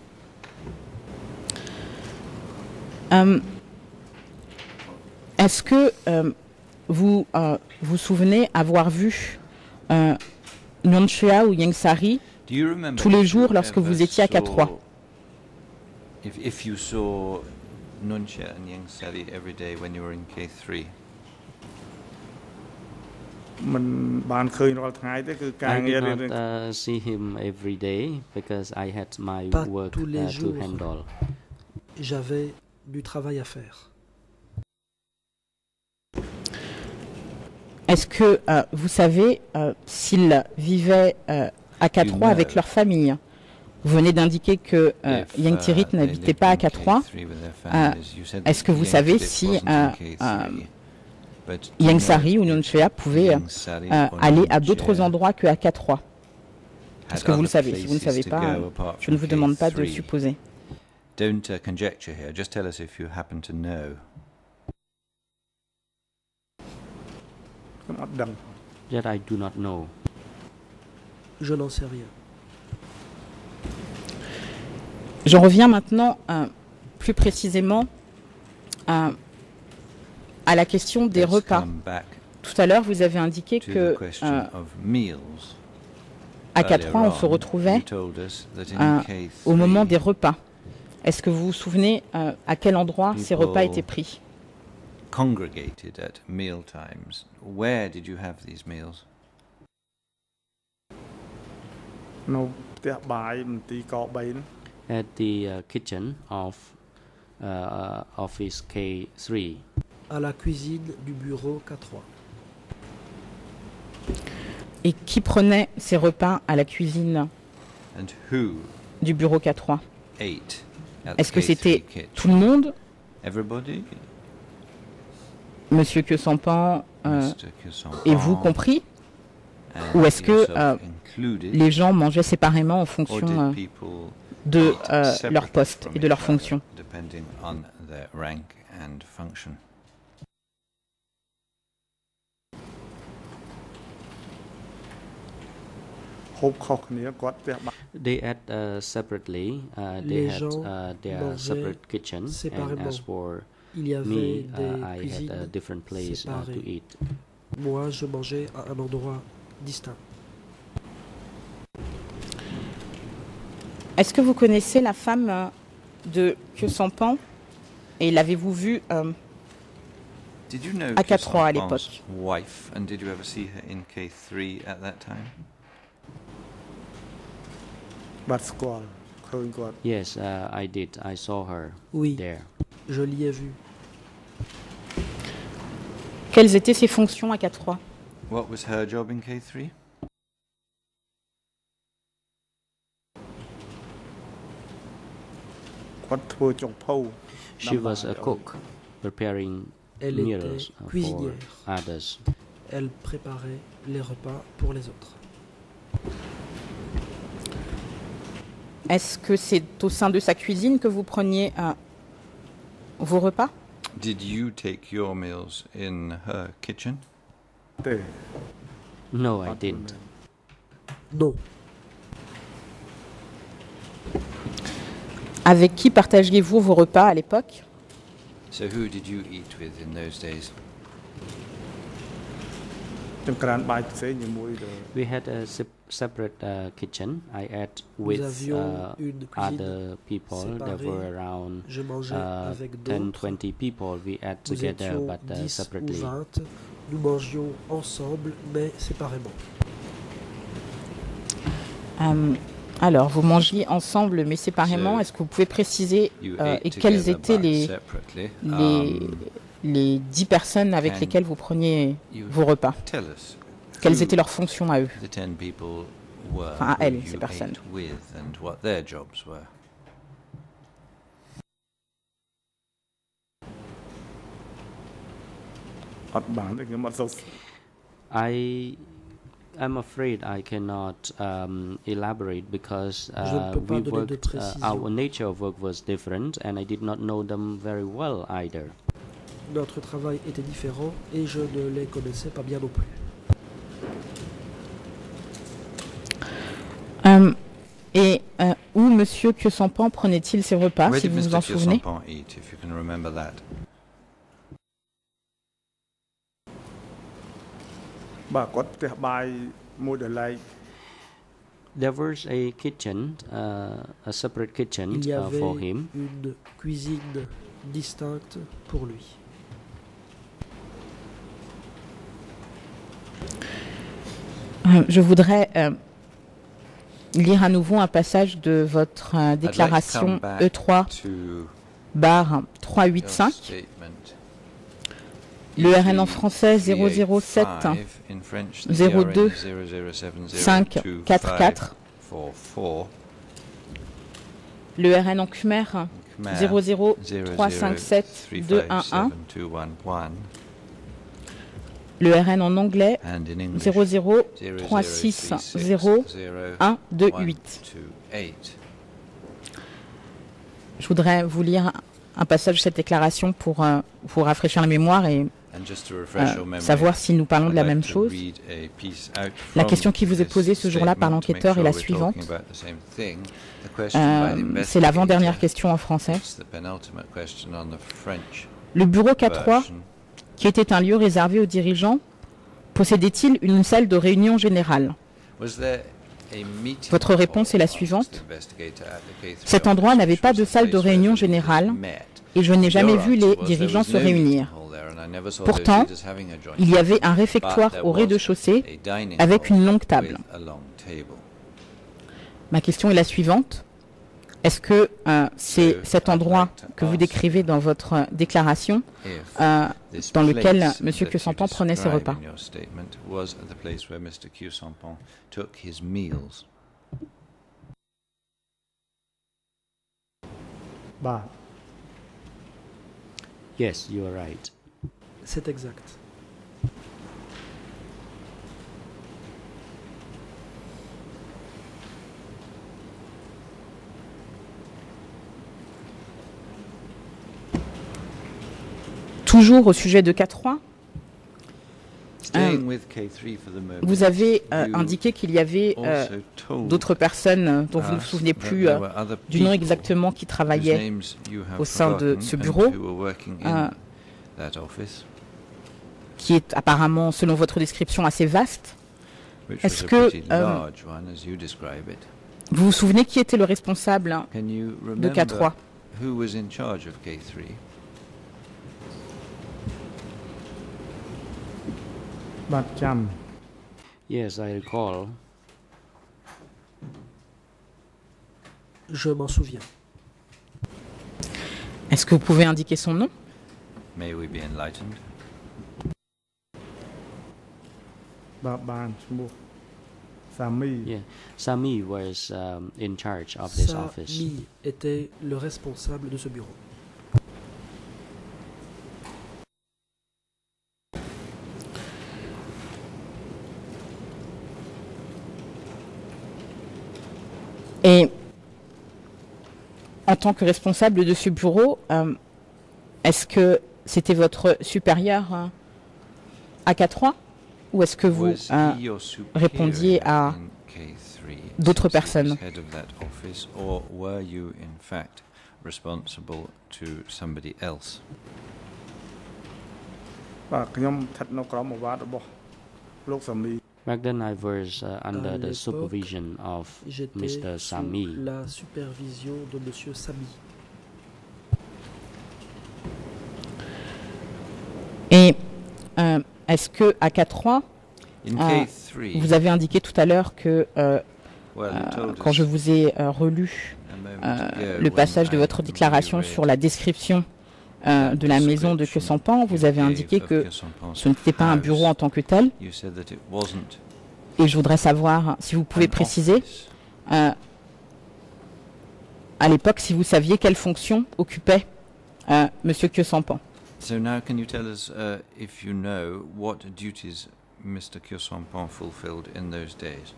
D: Um, Est-ce que um, vous euh, vous souvenez avoir vu euh, Nuon Chea ou Ieng Sary tous les jours lorsque vous étiez à K trois?
E: If, if you saw Nuon Chea and Ieng Sary every day when you were in K three.
I: I
G: did not uh, see him every day because I had my
H: Pas
G: work
H: tous les
G: uh,
H: jours.
G: to handle.
H: J'avais du travail à faire.
D: Est-ce que euh, vous savez euh, s'ils vivaient euh, à K trois avec leur famille? Vous venez d'indiquer que euh, Ieng Thirith n'habitait pas à K trois. Euh, Est-ce que vous savez si euh, euh, Ieng Sary ou Nuon Chea pouvaient euh, aller à d'autres endroits que à K trois? Est-ce que vous le savez? Si vous ne savez pas, euh, je ne vous demande pas de supposer.
E: Don't uh, conjecture here. Just tell us if you happen to know.
G: That I do not know.
H: Je n'en sais rien.
D: J'en reviens maintenant euh, plus précisément euh, à la question des
E: Let's
D: repas.
E: come back
D: Tout à l'heure, vous avez indiqué
E: to
D: que
E: the question
D: euh,
E: of meals.
D: à K trois, on
E: Earlier
D: se
E: on,
D: retrouvait
E: you told us that in
D: euh,
E: K
D: au moment
E: three,
D: des repas. Est-ce que vous vous souvenez euh, à quel endroit ces repas
E: People-
D: étaient pris?
E: congregated at meal times. Where did you have these meals?
I: នៅផ្ទះបាយមន្ទីរកបីហ្នឹង
G: At the uh, kitchen of uh, office K three.
H: À la cuisine du bureau K trois.
D: Et qui prenait ces repas à la cuisine
E: And who
D: du bureau K trois?
E: ate at
D: Est-ce
E: the
D: que
E: K three
D: c'était
E: kitchen?
D: tout le monde,
E: Everybody?
D: Monsieur Khieu Samphan euh,
E: Mister Khieu Samphan
D: et vous compris?
E: and
D: Ou est-ce que
E: yourself
D: euh,
E: included,
D: les gens mangeaient séparément en
E: or
D: fonction
E: did
D: euh,
E: people
D: de
E: eat
D: euh,
E: separately
D: leur poste
E: from
D: et de leur
E: each
D: fonction?
E: other, depending on their rank and function?
G: They ate uh, separately. Uh, they
H: Les
G: had
H: gens
G: uh, their
H: mangeaient
G: separate kitchen, and
H: séparément.
G: as for
H: Il y avait
G: me,
H: des
G: uh, I had a
H: cuisines
G: different place uh, to
H: séparées.
G: eat.
H: Moi, je mangeais à un endroit distinct.
D: Est-ce que vous connaissez la femme euh, de Khieu Samphan et l'avez-vous vue euh,
E: Did you know
D: à
E: Khieu
D: K trois à
E: Samphan's
D: l'époque?
E: wife, and did you ever see her in K three at that time?
I: បាទស្គាល់ឃើញគាត់
G: Yes, uh, I did. I saw her
H: Oui,
G: there.
H: je l'y ai vu.
D: Quelles étaient ses fonctions à K trois?
E: What was her job in K three?
G: She was a cook, preparing
H: Elle
G: meals
H: était
G: uh, for
H: cuisinière.
G: others.
H: Elle préparait les repas pour les autres.
D: Est-ce que c'est au sein de sa cuisine que vous preniez euh, vos repas?
E: Did you take your meals in her kitchen?
I: ទេ
G: No, I didn't.
H: Non.
D: Avec qui partagiez-vous vos repas à l'époque?
E: So who did you eat with in those days?
G: We had a separate uh, kitchen. I ate with uh, other people. There were around uh, ten, twenty people. We ate together but uh, separately.
H: Nous mangions ensemble mais séparément.
D: Um, alors, vous mangiez ensemble mais séparément. Est-ce que vous pouvez préciser euh, et quelles étaient les, les, les dix personnes avec lesquelles vous preniez vos repas? Quelles étaient leurs fonctions à eux? Enfin, à elles, ces personnes.
G: I I'm afraid I cannot um, elaborate because uh, we worked, uh, our nature of work was different and I did not know them very well either.
H: Notre travail était différent et je ne les connaissais pas bien non plus.
D: Um, et euh, où Monsieur Kyosampan prenait-il ses repas, si vous vous en souvenez?
G: There was a kitchen, uh, a separate kitchen
H: Il y
G: uh,
H: avait
G: for him.
H: une cuisine distincte pour lui.
D: Euh, je voudrais euh, lire à nouveau un passage de votre euh, déclaration E trois barre trois cent quatre-vingt-cinq. Le R N en français zéro zéro sept zéro deux cinq quatre quatre. Le R N en khmer zéro zéro trois cinq sept deux un un. Le R N en anglais zéro zéro trois six zéro un deux huit. Je voudrais vous lire un passage de cette déclaration pour euh, vous rafraîchir la mémoire et euh, savoir si nous parlons de la même chose. La question qui vous est posée ce jour-là par l'enquêteur est la suivante. Euh, C'est l'avant-dernière question en français. Le bureau K trois, qui était un lieu réservé aux dirigeants, possédait-il une salle de réunion générale? Votre réponse est la suivante. Cet endroit n'avait pas de salle de réunion générale et je n'ai jamais vu les dirigeants se réunir. Pourtant, il y avait un réfectoire au rez-de-chaussée avec une longue table. Ma question est la suivante. Est-ce que euh, c'est cet endroit que vous décrivez dans votre euh, déclaration euh, dans lequel M. Kyosampan prenait ses repas?
I: Bah.
G: Yes, you are right.
H: C'est exact.
D: Toujours au sujet de K trois, euh, vous avez euh, indiqué qu'il y avait euh, d'autres personnes dont vous ne vous souvenez plus euh, du nom exactement qui travaillaient au sein de ce bureau, euh, qui est apparemment, selon votre description, assez vaste. Est-ce que euh, vous vous souvenez qui était le responsable hein, de K trois?
G: Yes, I recall.
H: Je m'en souviens.
D: Est-ce que vous pouvez indiquer son nom?
E: May we be enlightened?
G: Yeah, Sami was um, in charge of this office.
H: Sami était le responsable de ce bureau.
D: Et en tant que responsable de ce bureau, euh, est-ce que c'était votre supérieur euh, à K trois ou est-ce que vous euh, répondiez à d'autres personnes?
E: responsible to somebody else.
I: បាទខ្ញុំស្ថិតនៅក្រោមអាវ៉ាត់របស់លោកសាមី
G: Back then I was uh, under the supervision of Mister Sami.
H: La supervision de Monsieur Sami.
D: Et euh, est-ce que à K trois, euh, vous avez indiqué tout à l'heure que euh,
E: well,
D: euh, quand je vous ai euh, relu euh, le passage de votre déclaration sur la description euh, de la maison de Kyosampan, vous avez indiqué que ce n'était pas un bureau en tant que tel. Et je voudrais savoir si vous pouvez préciser euh, à l'époque si vous saviez quelle fonction occupait euh, Monsieur Kyosampan.
E: So now can you tell us uh, if you know what duties Mister Kyosampan fulfilled in those days?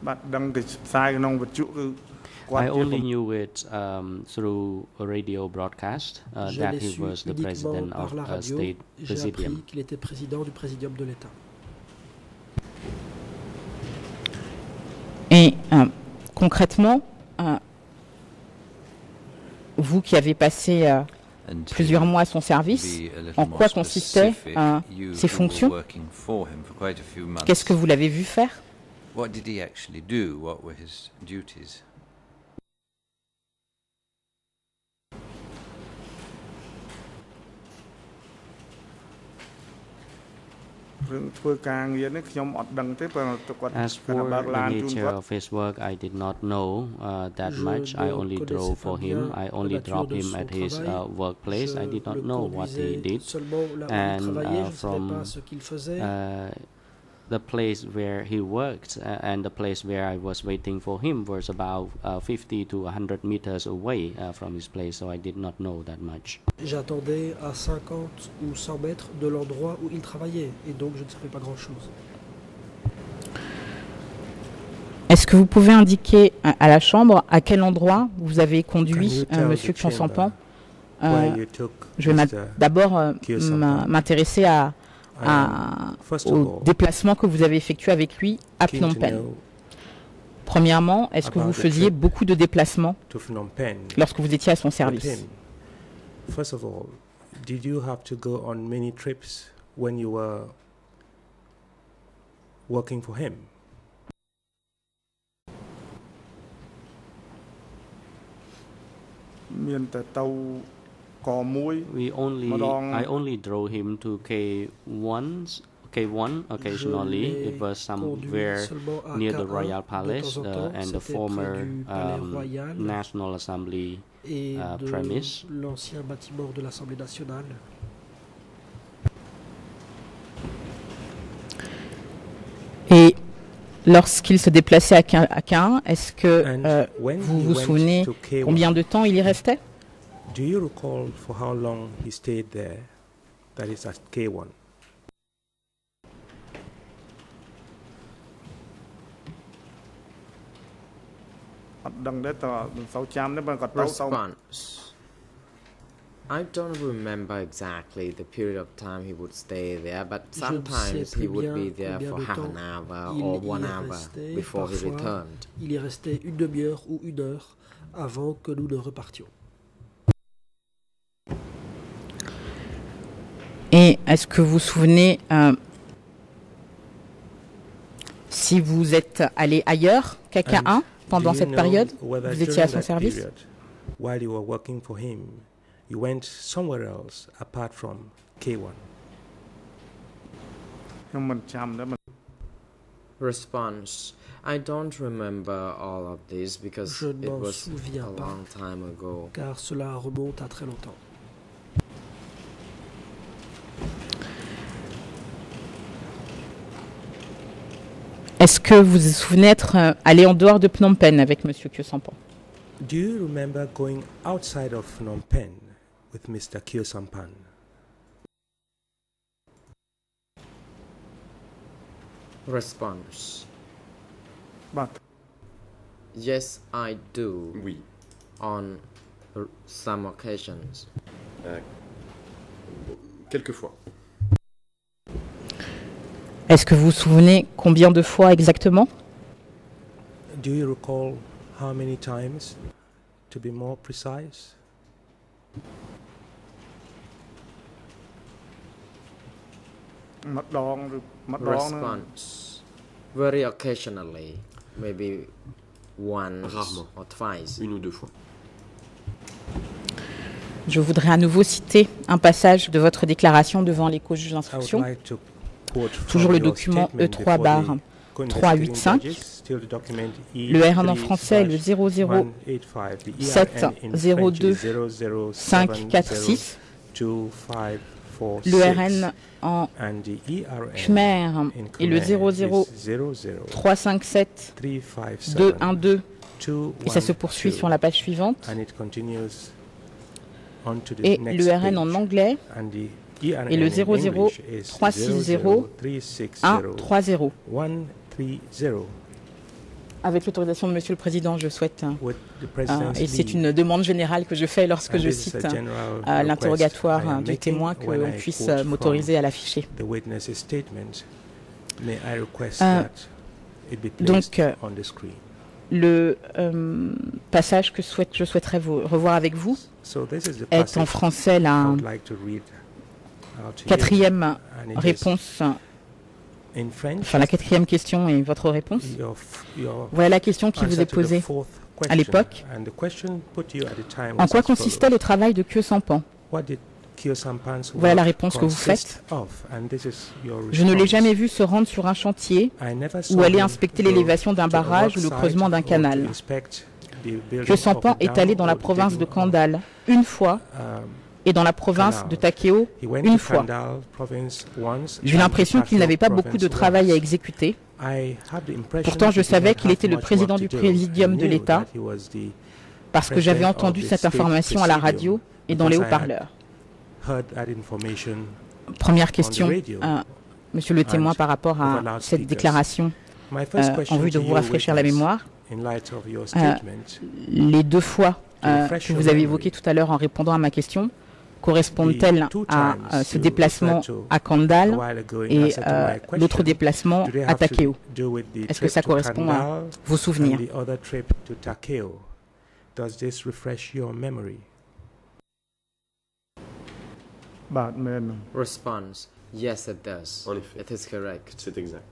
G: I only knew it um, through a radio broadcast uh, that he was the president of a state presidium.
H: Qu'il était président du présidium de l'État.
D: Et euh, concrètement, euh, vous qui avez passé euh, plusieurs mois à son service, en quoi consistaient euh, ses fonctions? Qu'est-ce que vous l'avez vu faire?
E: What did he actually do? What were his duties?
G: As for the nature of his work, I did not know uh, that much. I only drove for him. I only dropped him at his uh, workplace. I did not know what he did. And uh, from uh, the place where he worked uh, and the place where I was waiting for him was about uh, fifty to one hundred meters away uh, from his place, so I did not know that much.
H: J'attendais à cinquante ou cent mètres de l'endroit où il travaillait, et donc je ne savais pas grand-chose.
D: Est-ce que vous pouvez indiquer à, à la Chambre à quel endroit vous avez conduit euh, Monsieur Kyosampan? euh, Je vais d'abord euh, m'intéresser à À, au déplacement que vous avez effectué avec lui à Phnom Penh. Premièrement, est-ce que vous faisiez beaucoup de déplacements lorsque vous étiez à son service?
J: First of all, did you have to go on many trips when you were working for him?
G: We only, I only drove him to K one, K one occasionally. It was somewhere near the Royal Palace uh, and the former um, National Assembly uh, premise.
H: L'ancien bâtiment de l'Assemblée nationale.
D: Et lorsqu'il se déplaçait à Caen, est-ce que euh, vous vous souvenez combien de temps il y restait?
J: Do you recall for how long he stayed there, that is at K one?
B: Response. I don't remember exactly the period of time he would stay there, but sometimes he would be there for half an hour or one hour before he returned.
H: Il y restait une demi-heure ou une heure avant que nous ne repartions.
D: Et est-ce que vous vous souvenez euh, si vous êtes allé ailleurs qu'à K un pendant cette période? Vous étiez à son service?
J: While you were working for him, you went somewhere else apart from K one.
B: Response. I don't remember all of this because
H: Je
B: it was
H: souviens
B: a
H: pas,
B: long time ago.
H: Car cela remonte à très longtemps.
D: Est-ce que vous vous souvenez être euh, allé en dehors de Phnom Penh avec Monsieur Kyosampan?
J: Do you remember going outside of Phnom Penh with Mister Kyosampan?
B: Response.
I: But
B: yes, I do.
A: Oui.
B: On r- some occasions.
A: Euh, quelquefois.
D: Est-ce que vous vous souvenez combien de fois exactement?
J: Do you recall how many times, to be more precise?
B: Response. Very occasionally, maybe once
A: Rarement.
B: or twice.
A: Une ou deux fois.
D: Je voudrais à nouveau citer un passage de votre déclaration devant les juges d'instruction. Toujours le document E trois barre trois cent quatre-vingt-quinze. Le R N en français est le zéro zéro sept zéro deux cinq quatre six. Le R N en khmer est le zéro zéro trois cinq sept deux un deux. Et ça se poursuit sur la page suivante. Et le R N en anglais est le zéro zéro trois six zéro un trois zéro. Avec l'autorisation de Monsieur le Président, je souhaite, euh, et c'est une demande générale que je fais lorsque je cite euh, l'interrogatoire du témoin, qu'on puisse euh, m'autoriser à l'afficher. Euh, donc, euh, le euh, passage que souhaite, je souhaiterais vous, revoir avec vous est en français la quatrième réponse. Enfin, la quatrième question est votre réponse. Voilà la question qui vous est posée à l'époque. En quoi consistait le travail de Khieu Samphan? Voilà la réponse que vous faites. Je ne l'ai jamais vu se rendre sur un chantier ou aller inspecter l'élévation d'un barrage ou le creusement d'un canal. Khieu Samphan est allé dans la province de Kandal une fois et dans la province de Takeo une fois. J'ai l'impression qu'il n'avait pas beaucoup de travail à exécuter. Pourtant, je savais qu'il était le président du présidium de l'État parce que j'avais entendu cette information à la radio et dans les haut-parleurs. Première question, euh, Monsieur le témoin, par rapport à cette déclaration, euh, en vue de vous rafraîchir la mémoire. Euh, les deux fois euh, que vous avez évoquées tout à l'heure en répondant à ma question, correspondent-elles à euh, ce déplacement à Kandal et euh, l'autre déplacement à Takeo? Est-ce que ça correspond à vos souvenirs?
B: Response. Yes, it does.
A: En effet.
B: It is correct.
A: C'est exact.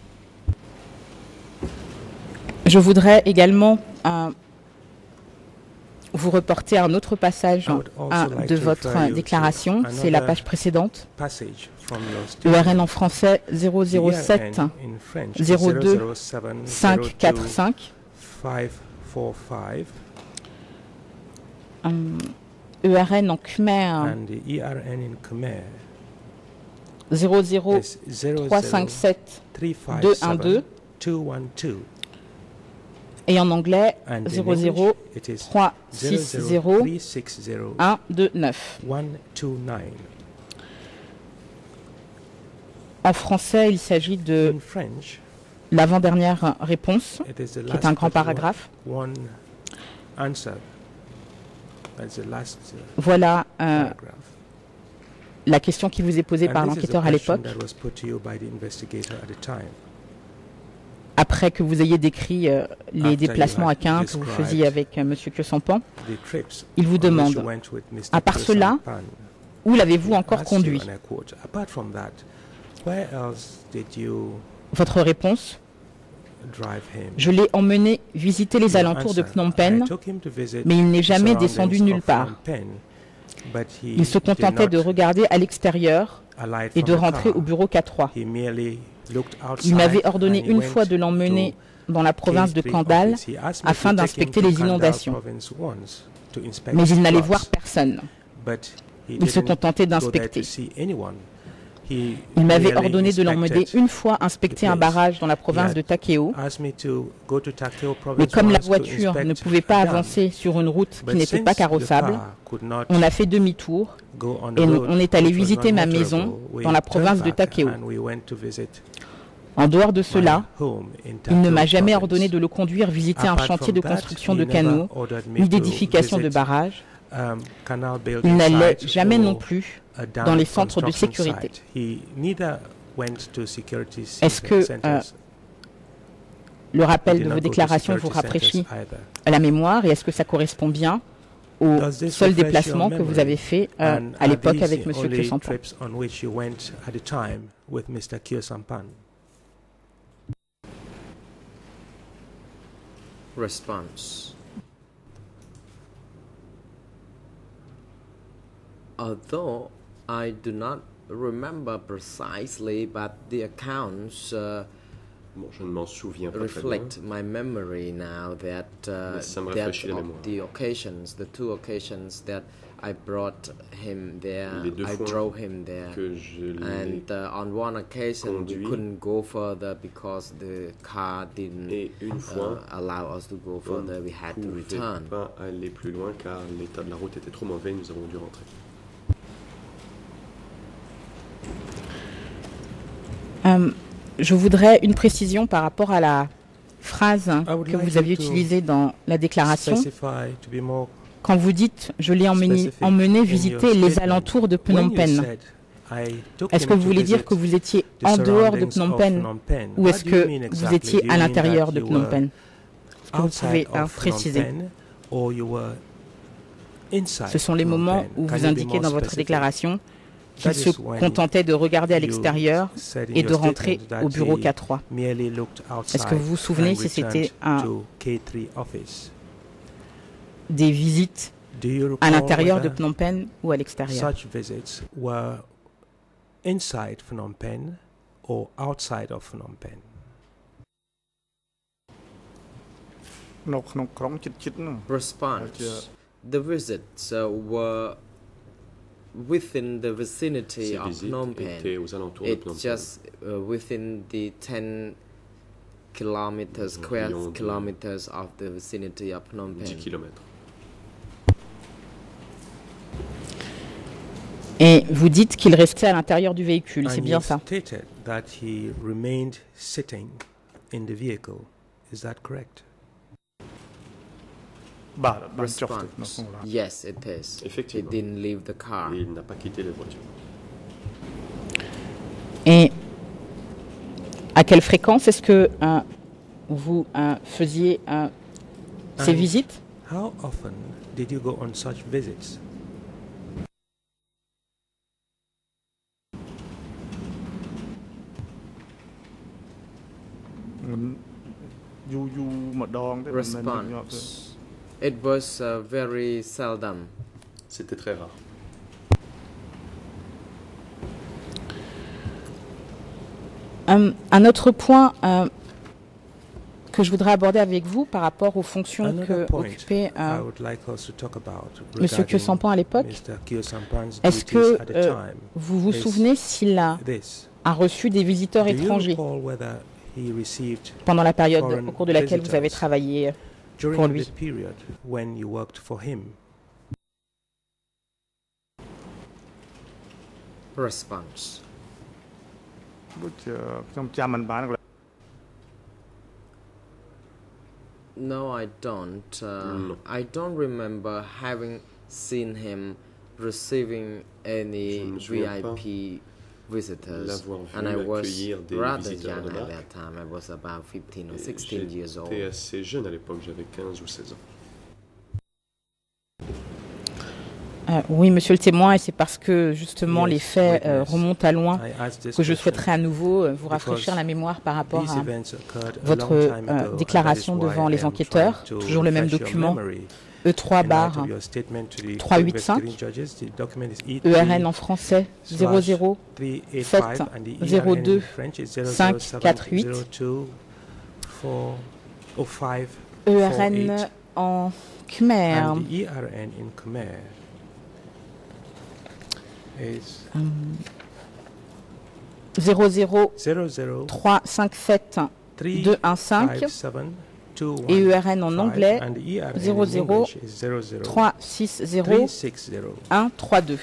D: Je voudrais également euh, vous reporter à un autre passage euh, de votre déclaration, c'est la page précédente. Le R N en français zéro zéro sept zéro deux cinq quatre cinq. Um, E R N en khmer zéro zéro trois cinq sept deux un deux. Et en anglais zéro zéro trois six zéro un deux neuf. En français, il s'agit de l'avant-dernière réponse, qui est un grand paragraphe. Voilà euh, la question qui vous est posée par l'enquêteur à l'époque. Après que vous ayez décrit euh, les déplacements à Caen que vous faisiez avec euh, M. Khieu Samphan, il vous demande, à part cela, où l'avez-vous encore conduit? Votre réponse: je l'ai emmené visiter les alentours de Phnom Penh, mais il n'est jamais descendu nulle part. Il se contentait de regarder à l'extérieur et de rentrer au bureau K trois. Il m'avait ordonné une fois de l'emmener dans la province de Kandal afin d'inspecter les inondations. Mais il n'allait voir personne. Il se contentait d'inspecter. Il m'avait ordonné de l'emmener une fois inspecter un barrage dans la province de Takeo. Mais comme la voiture ne pouvait pas avancer sur une route qui n'était pas carrossable, on a fait demi-tour et on est allé visiter ma maison dans la province de Takeo. En dehors de cela, il ne m'a jamais ordonné de le conduire visiter un chantier de construction de canaux ni d'édification de barrages. Il n'allait jamais non plus dans les centres de sécurité. Est-ce que euh, le rappel de vos déclarations vous rafraîchit à la mémoire et est-ce que ça correspond bien au seul déplacement que vous avez fait euh, à l'époque avec M. Khieu Samphan?
B: Response. Although I do not remember precisely, but the accounts uh,
A: bon, je ne m'en souviens pas
B: reflect my memory now that, uh, that the occasions, the two occasions that I brought him there, I drove him there, and uh, on one occasion we couldn't go further because the car didn't uh, allow us to go further. We had to return.
A: Pas aller plus loin car l'état de la route était trop mauvais. Nous avons dû rentrer.
D: Um, je voudrais une précision par rapport à la phrase que vous aviez utilisée dans la déclaration. Quand vous dites « je l'ai emmené, emmené visiter les alentours de Phnom Penh », est-ce que vous voulez dire que vous étiez en dehors de Phnom Penh ou est-ce que vous étiez à l'intérieur de Phnom Penh? Est-ce que vous pouvez hein, préciser? Ce sont les moments où vous indiquez dans votre déclaration qu'il se contentait de regarder à l'extérieur et de rentrer au bureau K trois. Est-ce que vous vous souvenez si c'était un... des visites à l'intérieur de Phnom Penh ou à l'extérieur?
J: Such visits were inside Phnom Penh or outside of Phnom Penh?
B: Response. The visits uh, were within the vicinity of Phnom Penh. It's just uh, within the ten kilometers, square kilometers of the vicinity of Phnom Penh.
A: dix kilomètres.
D: Et vous dites qu'il restait à l'intérieur du véhicule, c'est bien ça?
J: That he remained sitting in the vehicle. Is that correct?
B: Response. Yes, it is.
A: Effectivement.
B: He didn't leave the car.
A: Et il n'a pas quitté la voiture.
D: Et à quelle fréquence est-ce que euh, vous euh, faisiez euh, ces visites?
J: How often did you go on such visits?
B: Response. It was uh, very seldom.
A: C'était très rare.
D: Um, un autre point euh, que je voudrais aborder avec vous par rapport aux fonctions
J: Another
D: que occupait euh,
J: like
D: M. Khieu Samphan à l'époque. Est-ce que euh, vous vous souvenez s'il a, a reçu des visiteurs étrangers pendant la période au cours de laquelle vous avez travaillé pour lui?
B: Response. No, I don't. Uh,
A: no.
B: I don't remember having seen him receiving any V I P visitors, and I was rather young at that time. I was about fifteen or sixteen years old.
A: J'étais assez jeune à l'époque, j'avais quinze ou seize ans.
D: Euh, oui, monsieur le témoin, et c'est parce que justement les faits euh, remontent à loin que je souhaiterais à nouveau euh, vous rafraîchir la mémoire par rapport à votre euh, déclaration devant les enquêteurs, toujours le même document, E trois barre trois cent quatre-vingt-cinq, E R N en français zéro zéro sept zéro deux cinq quatre huit, E R N en Khmer. Um, zéro zéro trois cinq sept deux un cinq et E R N en anglais zéro zéro trois six zéro un trois deux.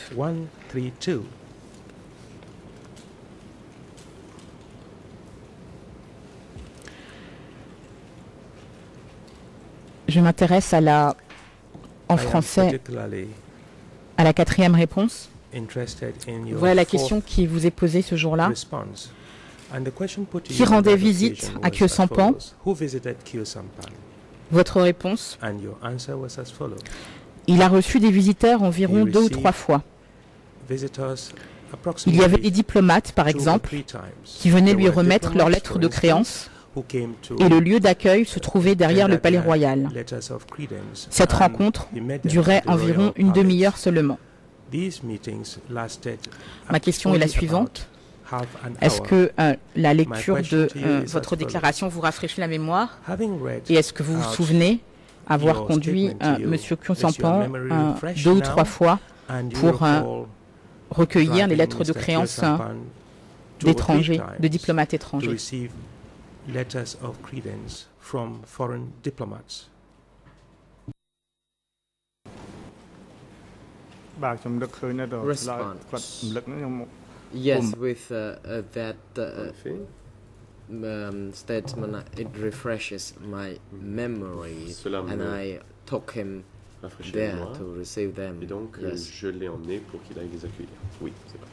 D: Je m'intéresse à la, en français, à la quatrième réponse. Voilà la question qui vous est posée ce jour-là. Qui rendait visite à Khieu Samphan? Votre réponse: Il a reçu des visiteurs environ deux ou trois fois. Il y avait des diplomates, par exemple, qui venaient lui remettre leurs lettres de créance, et le lieu d'accueil se trouvait derrière le palais royal. Cette rencontre durait environ une demi-heure seulement. Ma question est la suivante. Est-ce que euh, la lecture de euh, votre déclaration vous rafraîchit la mémoire? Et est-ce que vous vous souvenez avoir conduit euh, M. Khieu Samphan euh, deux ou trois fois pour euh, recueillir les lettres de créance euh, d'étrangers, de diplomates étrangers?
B: Yes, with uh, uh, that uh, um, statement, it refreshes my memory, and I took him there to receive them.
A: Et donc, yes. Je l'ai emmené pour qu'il aille les accueillir. Oui, c'est vrai.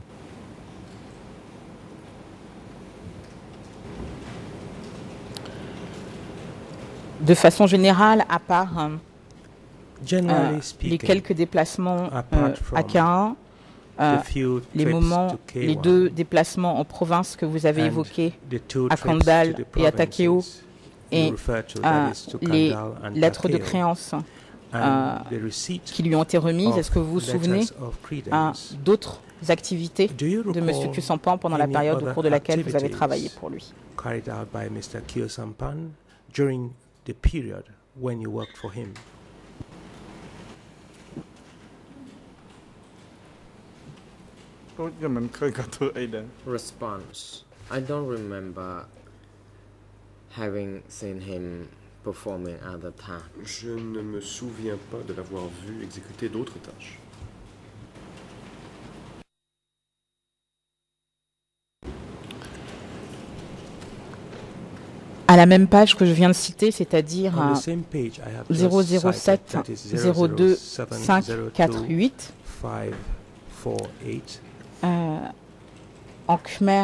D: De façon générale, à part euh, euh, les quelques déplacements euh, à Caen, Euh, les moments, les deux déplacements en province que vous avez évoqués à Kandal et à Takeo, et euh, les lettres de créance euh, qui lui ont été remises, est-ce que vous vous souvenez euh, d'autres activités de M. Khieu Samphan pendant la période au cours de laquelle vous avez travaillé pour lui?
B: Response. I don't remember having seen him performing other tasks.
A: Je ne me souviens pas de l'avoir vu exécuter d'autres tâches.
D: À la même page que je viens de citer, c'est-à-dire zéro zéro sept zéro deux cinq quatre huit, Euh, en Khmer,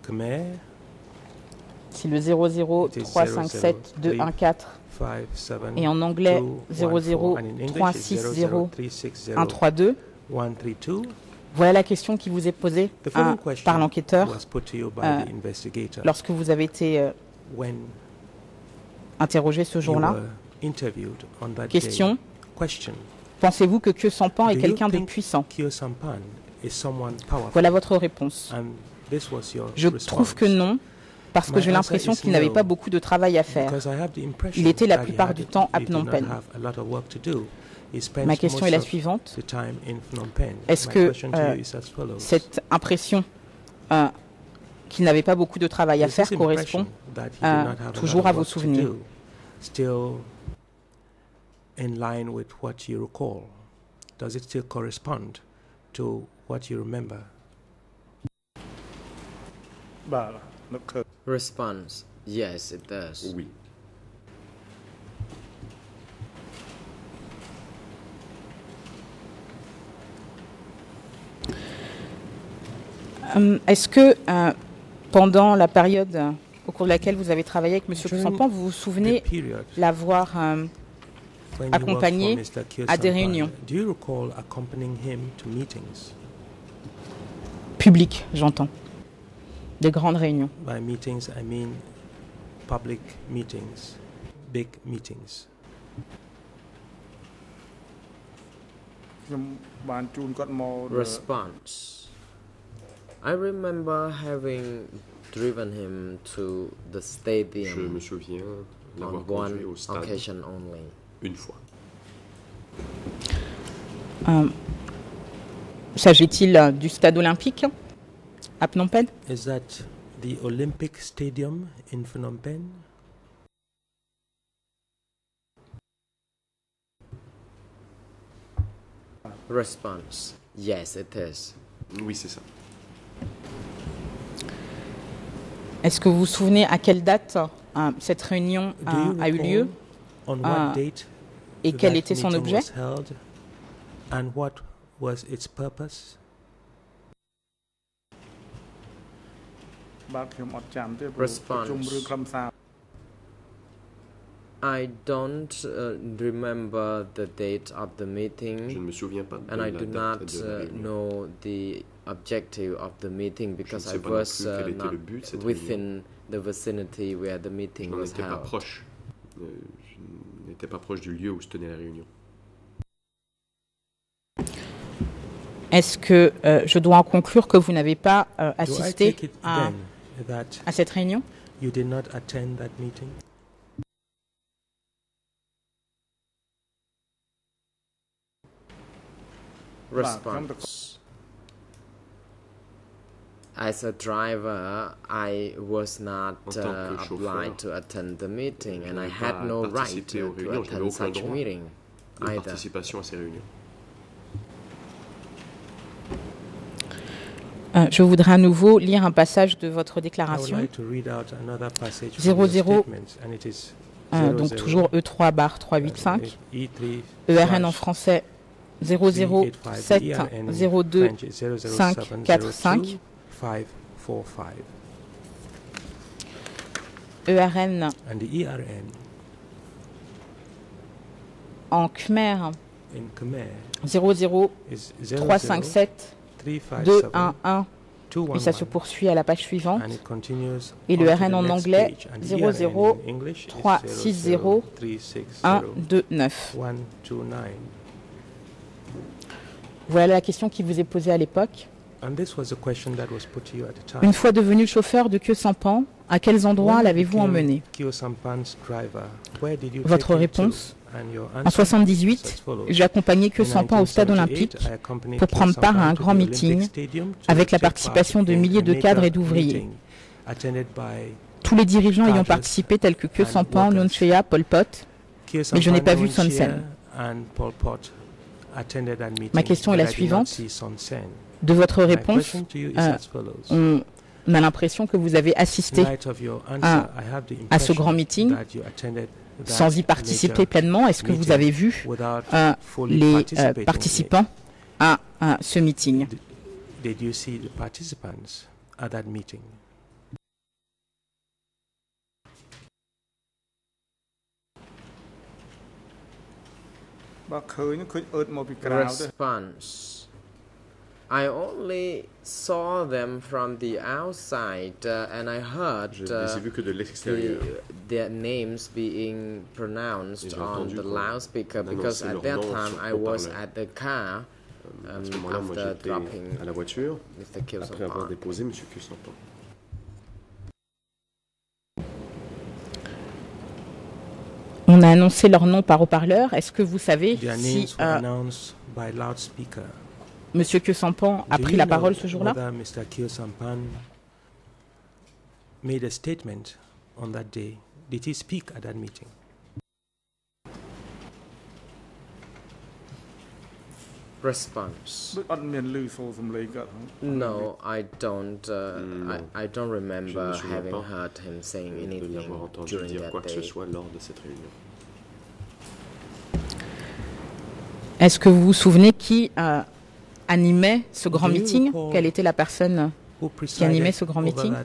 D: c'est le zéro zéro trois cinq sept deux un quatre, et en anglais zéro zéro trois six zéro un trois deux. Voilà la question qui vous est posée euh, par l'enquêteur euh, lorsque vous avez été euh, interrogé ce jour-là. Question. Pensez-vous que Khieu Samphan est quelqu'un de puissant? Voilà votre réponse. Je trouve que non, parce que j'ai l'impression qu'il n'avait pas beaucoup de travail à faire. Il était la plupart du temps à Phnom Penh. Ma question est la suivante. Est-ce que euh, cette impression euh, qu'il n'avait pas beaucoup de travail à faire correspond euh, toujours à vos souvenirs?
J: What you remember?
B: Response. Yes, it does.
A: Oui.
D: Um, Est-ce que euh, pendant la période euh, au cours de laquelle vous avez travaillé avec M. Khieu Samphan, vous vous souvenez l'avoir euh, accompagné à des réunions publiques, j'entends, des grandes réunions?
J: By meetings, I mean public meetings, big meetings.
B: Response. I remember having driven him to the stadium.
A: Je me souviens l'avoir conduit au stade
B: occasion only.
A: Une fois.
D: Euh, S'agit-il du stade olympique à Phnom Penh?
J: Is that the Olympic Stadium in Phnom Penh?
B: Response. Yes, it is.
A: Oui, c'est ça.
D: Est-ce que vous vous souvenez à quelle date euh, cette réunion euh, a eu lieu euh, et quel était son objet?
J: And what was its purpose?
B: Response. I don't uh, remember the date of the meeting.
A: Je ne me souviens pas de
B: and
A: la
B: I do
A: date
B: not
A: de la
B: uh,
A: réunion.
B: know the objective of the meeting because I
A: Je ne sais pas non
B: was
A: plus quel
B: uh,
A: était le
B: not
A: but de cette
B: within
A: réunion.
B: the vicinity where the meeting
A: Je n'en
B: was
A: étais pas
B: held.
A: proche. Euh, je n'étais pas proche du lieu où se tenait la réunion.
D: Est-ce que euh, je dois en conclure que vous n'avez pas euh, assisté à, à cette réunion?
J: You did not attend that meeting?
B: Response. As a driver, I was not uh, obliged to attend the meeting, and I had no right to, to attend such meeting either.
A: Participation à ces réunions.
D: Euh, je voudrais à nouveau lire un passage de votre déclaration. zéro zéro, euh, donc toujours E trois barre trois cent quatre-vingt-cinq, E R N en français zéro zéro sept zéro deux cinq quatre cinq, E R N en Khmer zéro zéro trois cinq sept deux un un, et ça se poursuit à la page suivante, et le R N en anglais zéro zéro trois six zéro un deux neuf. Voilà la question qui vous est posée à l'époque. Une fois devenu chauffeur de Khieu Samphan, à quels endroits l'avez-vous emmené? Votre réponse: en soixante-dix-huit, j'ai accompagné Khieu Samphan au stade olympique pour prendre part à un grand meeting avec la participation de milliers de cadres et d'ouvriers. Tous les dirigeants ayant participé tels que Khieu Samphan, Nuon Chea, Pol Pot, mais je n'ai pas vu Son Sen. Ma question est la suivante. De votre réponse, euh, on, on a l'impression que vous avez assisté à, à ce grand meeting sans y participer pleinement. Est-ce que vous avez vu euh, les euh, participants à, à ce meeting?
J: Did you see the participants at that meeting?
B: Response. I only saw them from the outside uh, and I heard uh, the, their names being pronounced on the loudspeaker because at that time I was at the car um, after dropping
A: à la voiture
B: Mister Khieu
A: après avoir déposé M. Khieu Samphan.
D: On a annoncé leur nom par haut-parleur. Est-ce que vous savez si euh, M. Khieu Samphan a pris la parole ce jour-là?
J: Mister Khieu Samphan made a statement on that day. Did he speak at that meeting?
B: Response. No, I don't. Uh, mm, I, I don't remember having heard him saying anything during that day.
D: Est-ce que vous vous souvenez qui euh, animait ce grand meeting? Quelle était la personne qui animait ce grand meeting?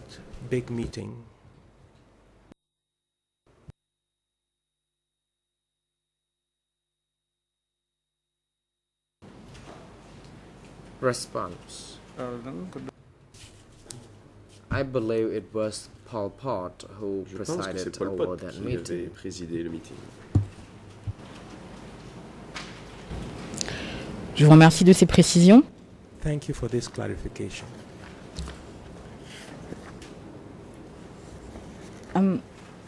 B: Response. I believe it was Pol Pot who
A: Je pense que
B: presided
A: c'est Pol
B: over
A: Pot
B: that
A: qui
B: meeting.
A: avait présidé le meeting.
D: Je vous remercie de ces précisions.
J: Thank you for this clarification.
D: Um,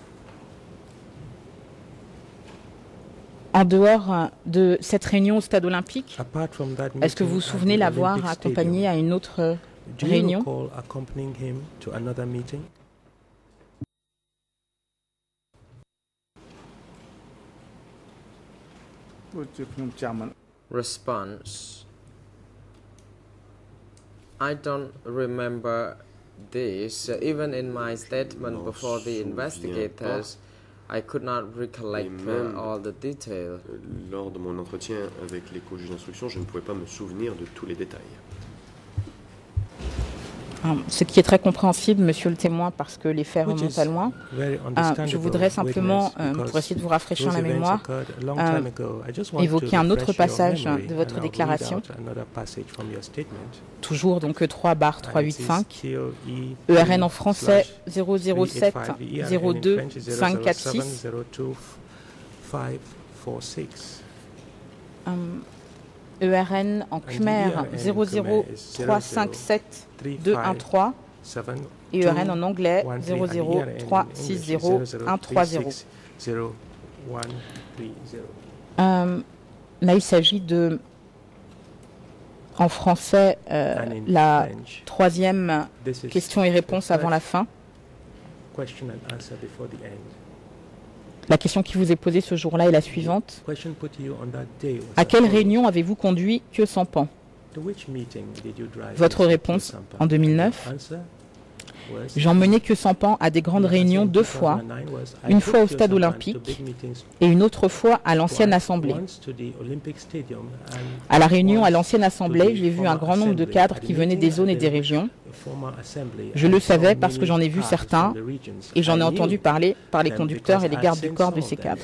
D: En dehors de cette réunion au stade olympique, est-ce que vous vous souvenez l'avoir accompagné à une autre réunion?
B: Response. I don't remember this. Uh, even in my statement before the investigators, I could not recollect uh, all the details.
A: Lors de mon entretien avec les co-juges d'instruction, je ne pouvais pas me souvenir de tous les détails.
D: Ce qui est très compréhensible, monsieur le témoin, parce que les faits remontent à loin. Euh, je voudrais simplement, euh, pour essayer de vous rafraîchir la mémoire, euh, évoquer un autre passage de votre déclaration. Toujours donc trois barre trois cent quatre-vingt-quinze. E R N en français zéro zéro sept zéro deux cinq quatre six. Um, E R N en khmer zéro zéro trois cinq sept deux un trois et E R N en anglais zéro zéro trois six zéro un trois zéro. Euh, là, il s'agit de, en français, euh, la troisième question et réponse avant la fin. La question qui vous est posée ce jour-là est la suivante. À quelle réunion avez-vous conduit Khieu Samphan? Votre réponse, en deux mille neuf. J'ai emmené Khieu Samphan à des grandes réunions deux fois, une fois au stade olympique et une autre fois à l'ancienne assemblée. À la réunion à l'ancienne assemblée, j'ai vu un grand nombre de cadres qui venaient des zones et des régions. Je le savais parce que j'en ai vu certains et j'en ai entendu parler par les conducteurs et les gardes du corps de ces cadres.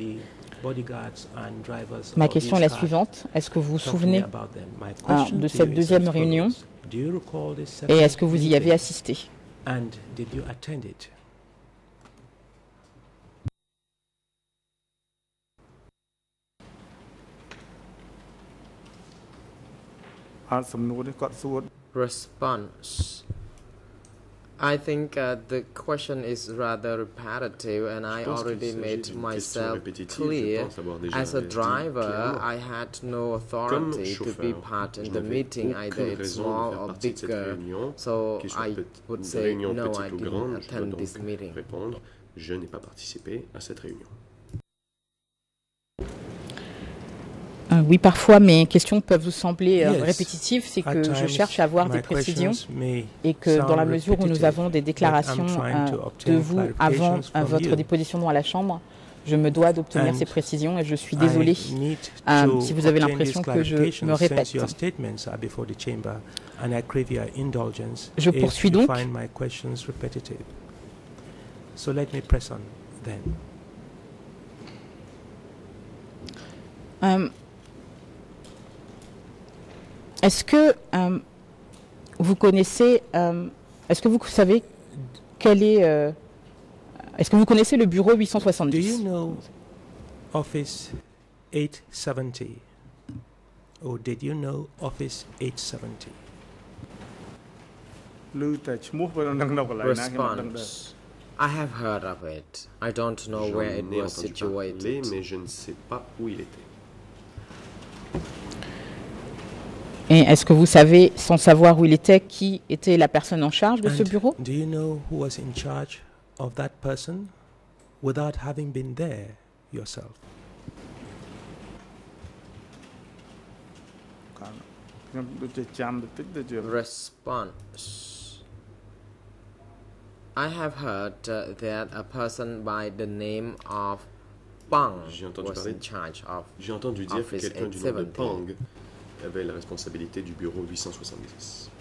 D: Ma question est la suivante. Est-ce que vous vous souvenez hein, de cette deuxième réunion et est-ce que vous y avez assisté?
J: And did you attend it?
K: Response. I think uh, the question is rather repetitive and I already made myself clear. As a driver, I had no authority to be part in the meeting, either it's small or bigger. So I would say no, I didn't attend this meeting.
A: Je n'ai pas participé à cette réunion.
D: Euh, oui, parfois mes questions peuvent vous sembler euh, répétitives, c'est que je cherche à avoir des précisions et que dans la mesure où nous avons des déclarations euh, de vous avant euh, votre déposition devant la Chambre, je me dois d'obtenir ces précisions et je suis désolé euh, si vous avez l'impression que je me répète. Je poursuis donc. Euh, Est-ce que euh, vous connaissez, euh, est-ce que vous savez quel est, euh, est-ce que vous connaissez le bureau huit cent soixante-dix?
J: Do you know Office eight seventy? Or did you know Office eight seventy?
K: Response. I have heard of it. I don't know where it was situated.
A: Mais je ne sais pas où il était.
D: Et est-ce que vous savez, sans savoir où il était, qui était la personne en charge de ce bureau?
J: Do you know who was in charge of that person without having been there yourself?
K: Response. I have heard uh, that a person by the name of Pang was in charge of
A: J'ai entendu dire que quelqu'un du nom de Pang avait la responsabilité du bureau huit cent soixante-dix.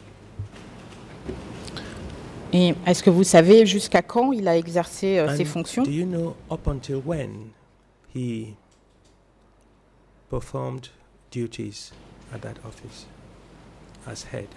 D: Et est-ce que vous savez jusqu'à quand il a exercé euh, ses fonctions?
J: Do you know up until when he performed duties at that office as head?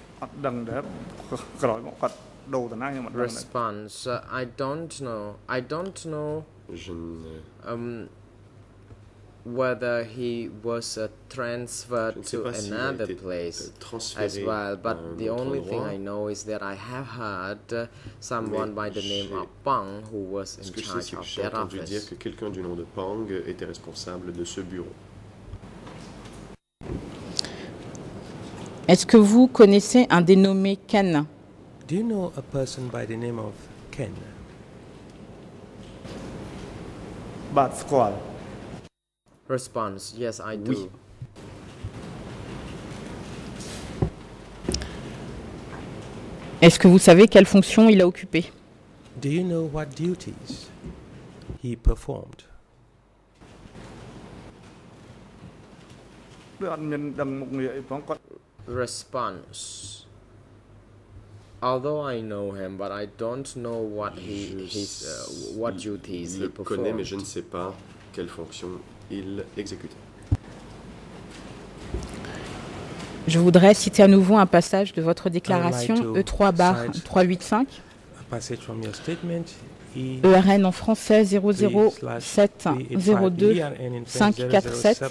K: Response. Uh, I don't know. I don't know.
A: Je ne...
K: Um, whether he was uh, transferred to another si place as well, but the only endroit. thing I know is that I have heard uh, someone by the name of Pang who was in charge of that office.
A: J'ai entendu dire que quelqu'un du nom de Pang était responsable de ce bureau.
D: Est-ce que vous connaissez un dénommé Ken?
J: Do you know a person by the name of Ken?
I: Bat Squall.
K: Response. Yes, I do.
A: Oui.
D: Est-ce que vous savez quelle fonction il a occupée?
J: Do you know what duties he performed?
K: Response. Although I know him, but I don't know what he,
A: Je
K: his, uh, what duties
A: le
K: he performed.
A: connais, mais je ne sais pas quelle fonction il exécutait.
D: Je voudrais citer à nouveau un passage de votre déclaration E trois barre trois cent quatre-vingt-quinze.
J: Passage from your statement.
D: E R N en français zéro zéro sept zéro deux cinq quatre sept.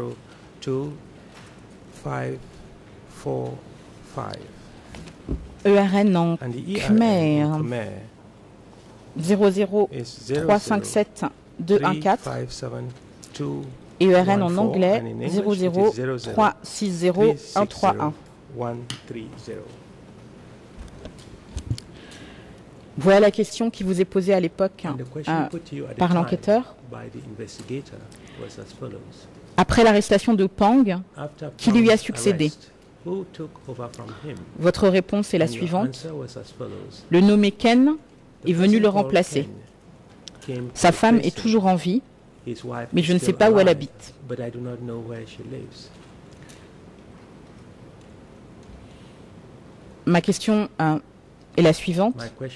D: E R N en khmer zéro zéro trois cinq sept deux un quatre. Et E R N en anglais zéro zéro trois six zéro un trois un. Voilà la question qui vous est posée à l'époque euh, par l'enquêteur. Après l'arrestation de Pang, qui lui a succédé? Votre réponse est la suivante. Le nommé Ken est venu le remplacer. Sa femme est toujours en vie, mais je ne sais pas où elle habite. Ma question euh, est la suivante.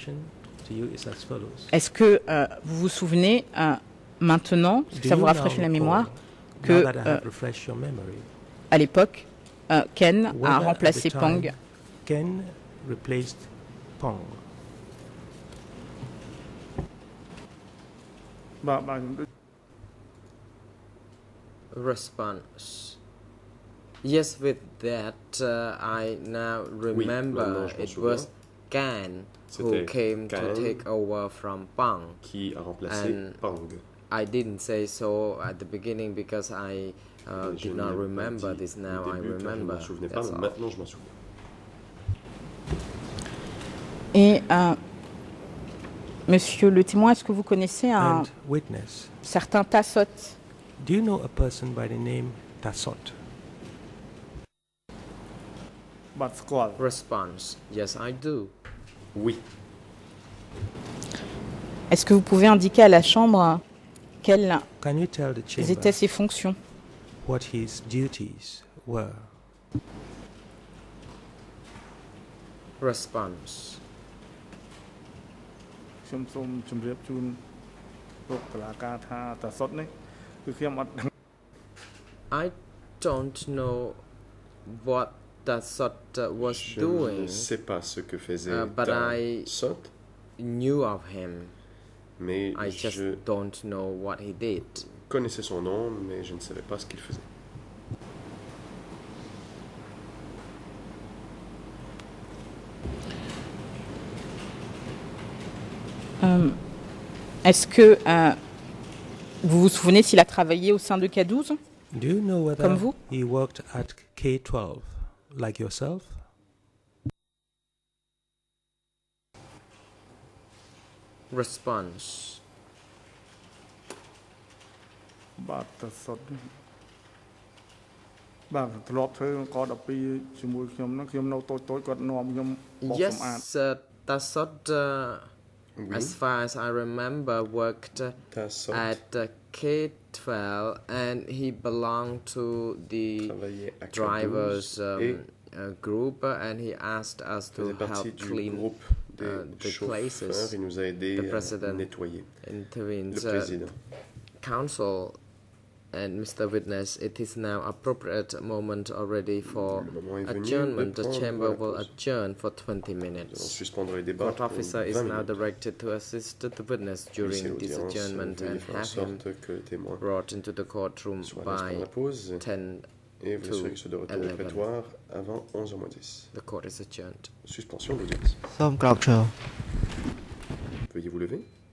D: Est-ce que euh, vous vous souvenez euh, maintenant, que ça vous rafraîchit la mémoire, que euh, à l'époque, euh, Ken a remplacé Pang?
J: Ken replaced Pang.
K: Response. Yes, with that, uh, I now remember
A: oui,
K: it was Ken who came
A: Ken
K: to take over from Pang.
A: Qui a remplacé
K: and
A: Pang.
K: I didn't say so at the beginning because I uh, did not remember this. Now I remember.
A: Je ne me souvenais pas, mais maintenant je m'en souviens.
D: Et euh, Monsieur le témoin, est-ce que vous connaissez un certain Tassot?
J: Do you know a person by the name Tassot?
K: Response. Yes, I do.
A: Oui.
D: Est-ce que vous pouvez indiquer à la Chambre quelles
J: Can you tell the chamber
D: étaient ses fonctions?
J: What his duties were?
K: Response. I don't know what Tassot was
A: Je
K: doing.
A: ne sais pas ce que faisait
K: uh, but I
A: Tassot.
K: Knew of him.
A: Mais
K: I just
A: je
K: don't know what he did.
A: connaissais son nom, mais je ne savais pas ce qu'il faisait.
D: Euh, Est-ce que euh, vous vous souvenez s'il a travaillé au sein de K douze?
J: Do you know whether
D: Comme vous?
J: He worked at K twelve, like yourself?
K: Response. Yes, uh, Tassot, uh,
A: Oui.
K: as far as I remember, worked uh,
A: Tassot
K: at uh, K twelve, and he belonged to the drivers um, uh, group, uh, and he asked us to help clean uh, the places.
A: Il nous a aidé
K: the president
A: à nettoyer.
K: intervenes.
A: Le président.
K: Uh, counsel and Mister Witness, it is now appropriate moment already for adjournment. The chamber will adjourn for twenty minutes. Court officer is now directed to assist the witness during this adjournment and have him brought into the courtroom by ten to eleven. The court is adjourned.
A: Suspension d'audience.
L: Some culture.
A: Veuillez vous lever.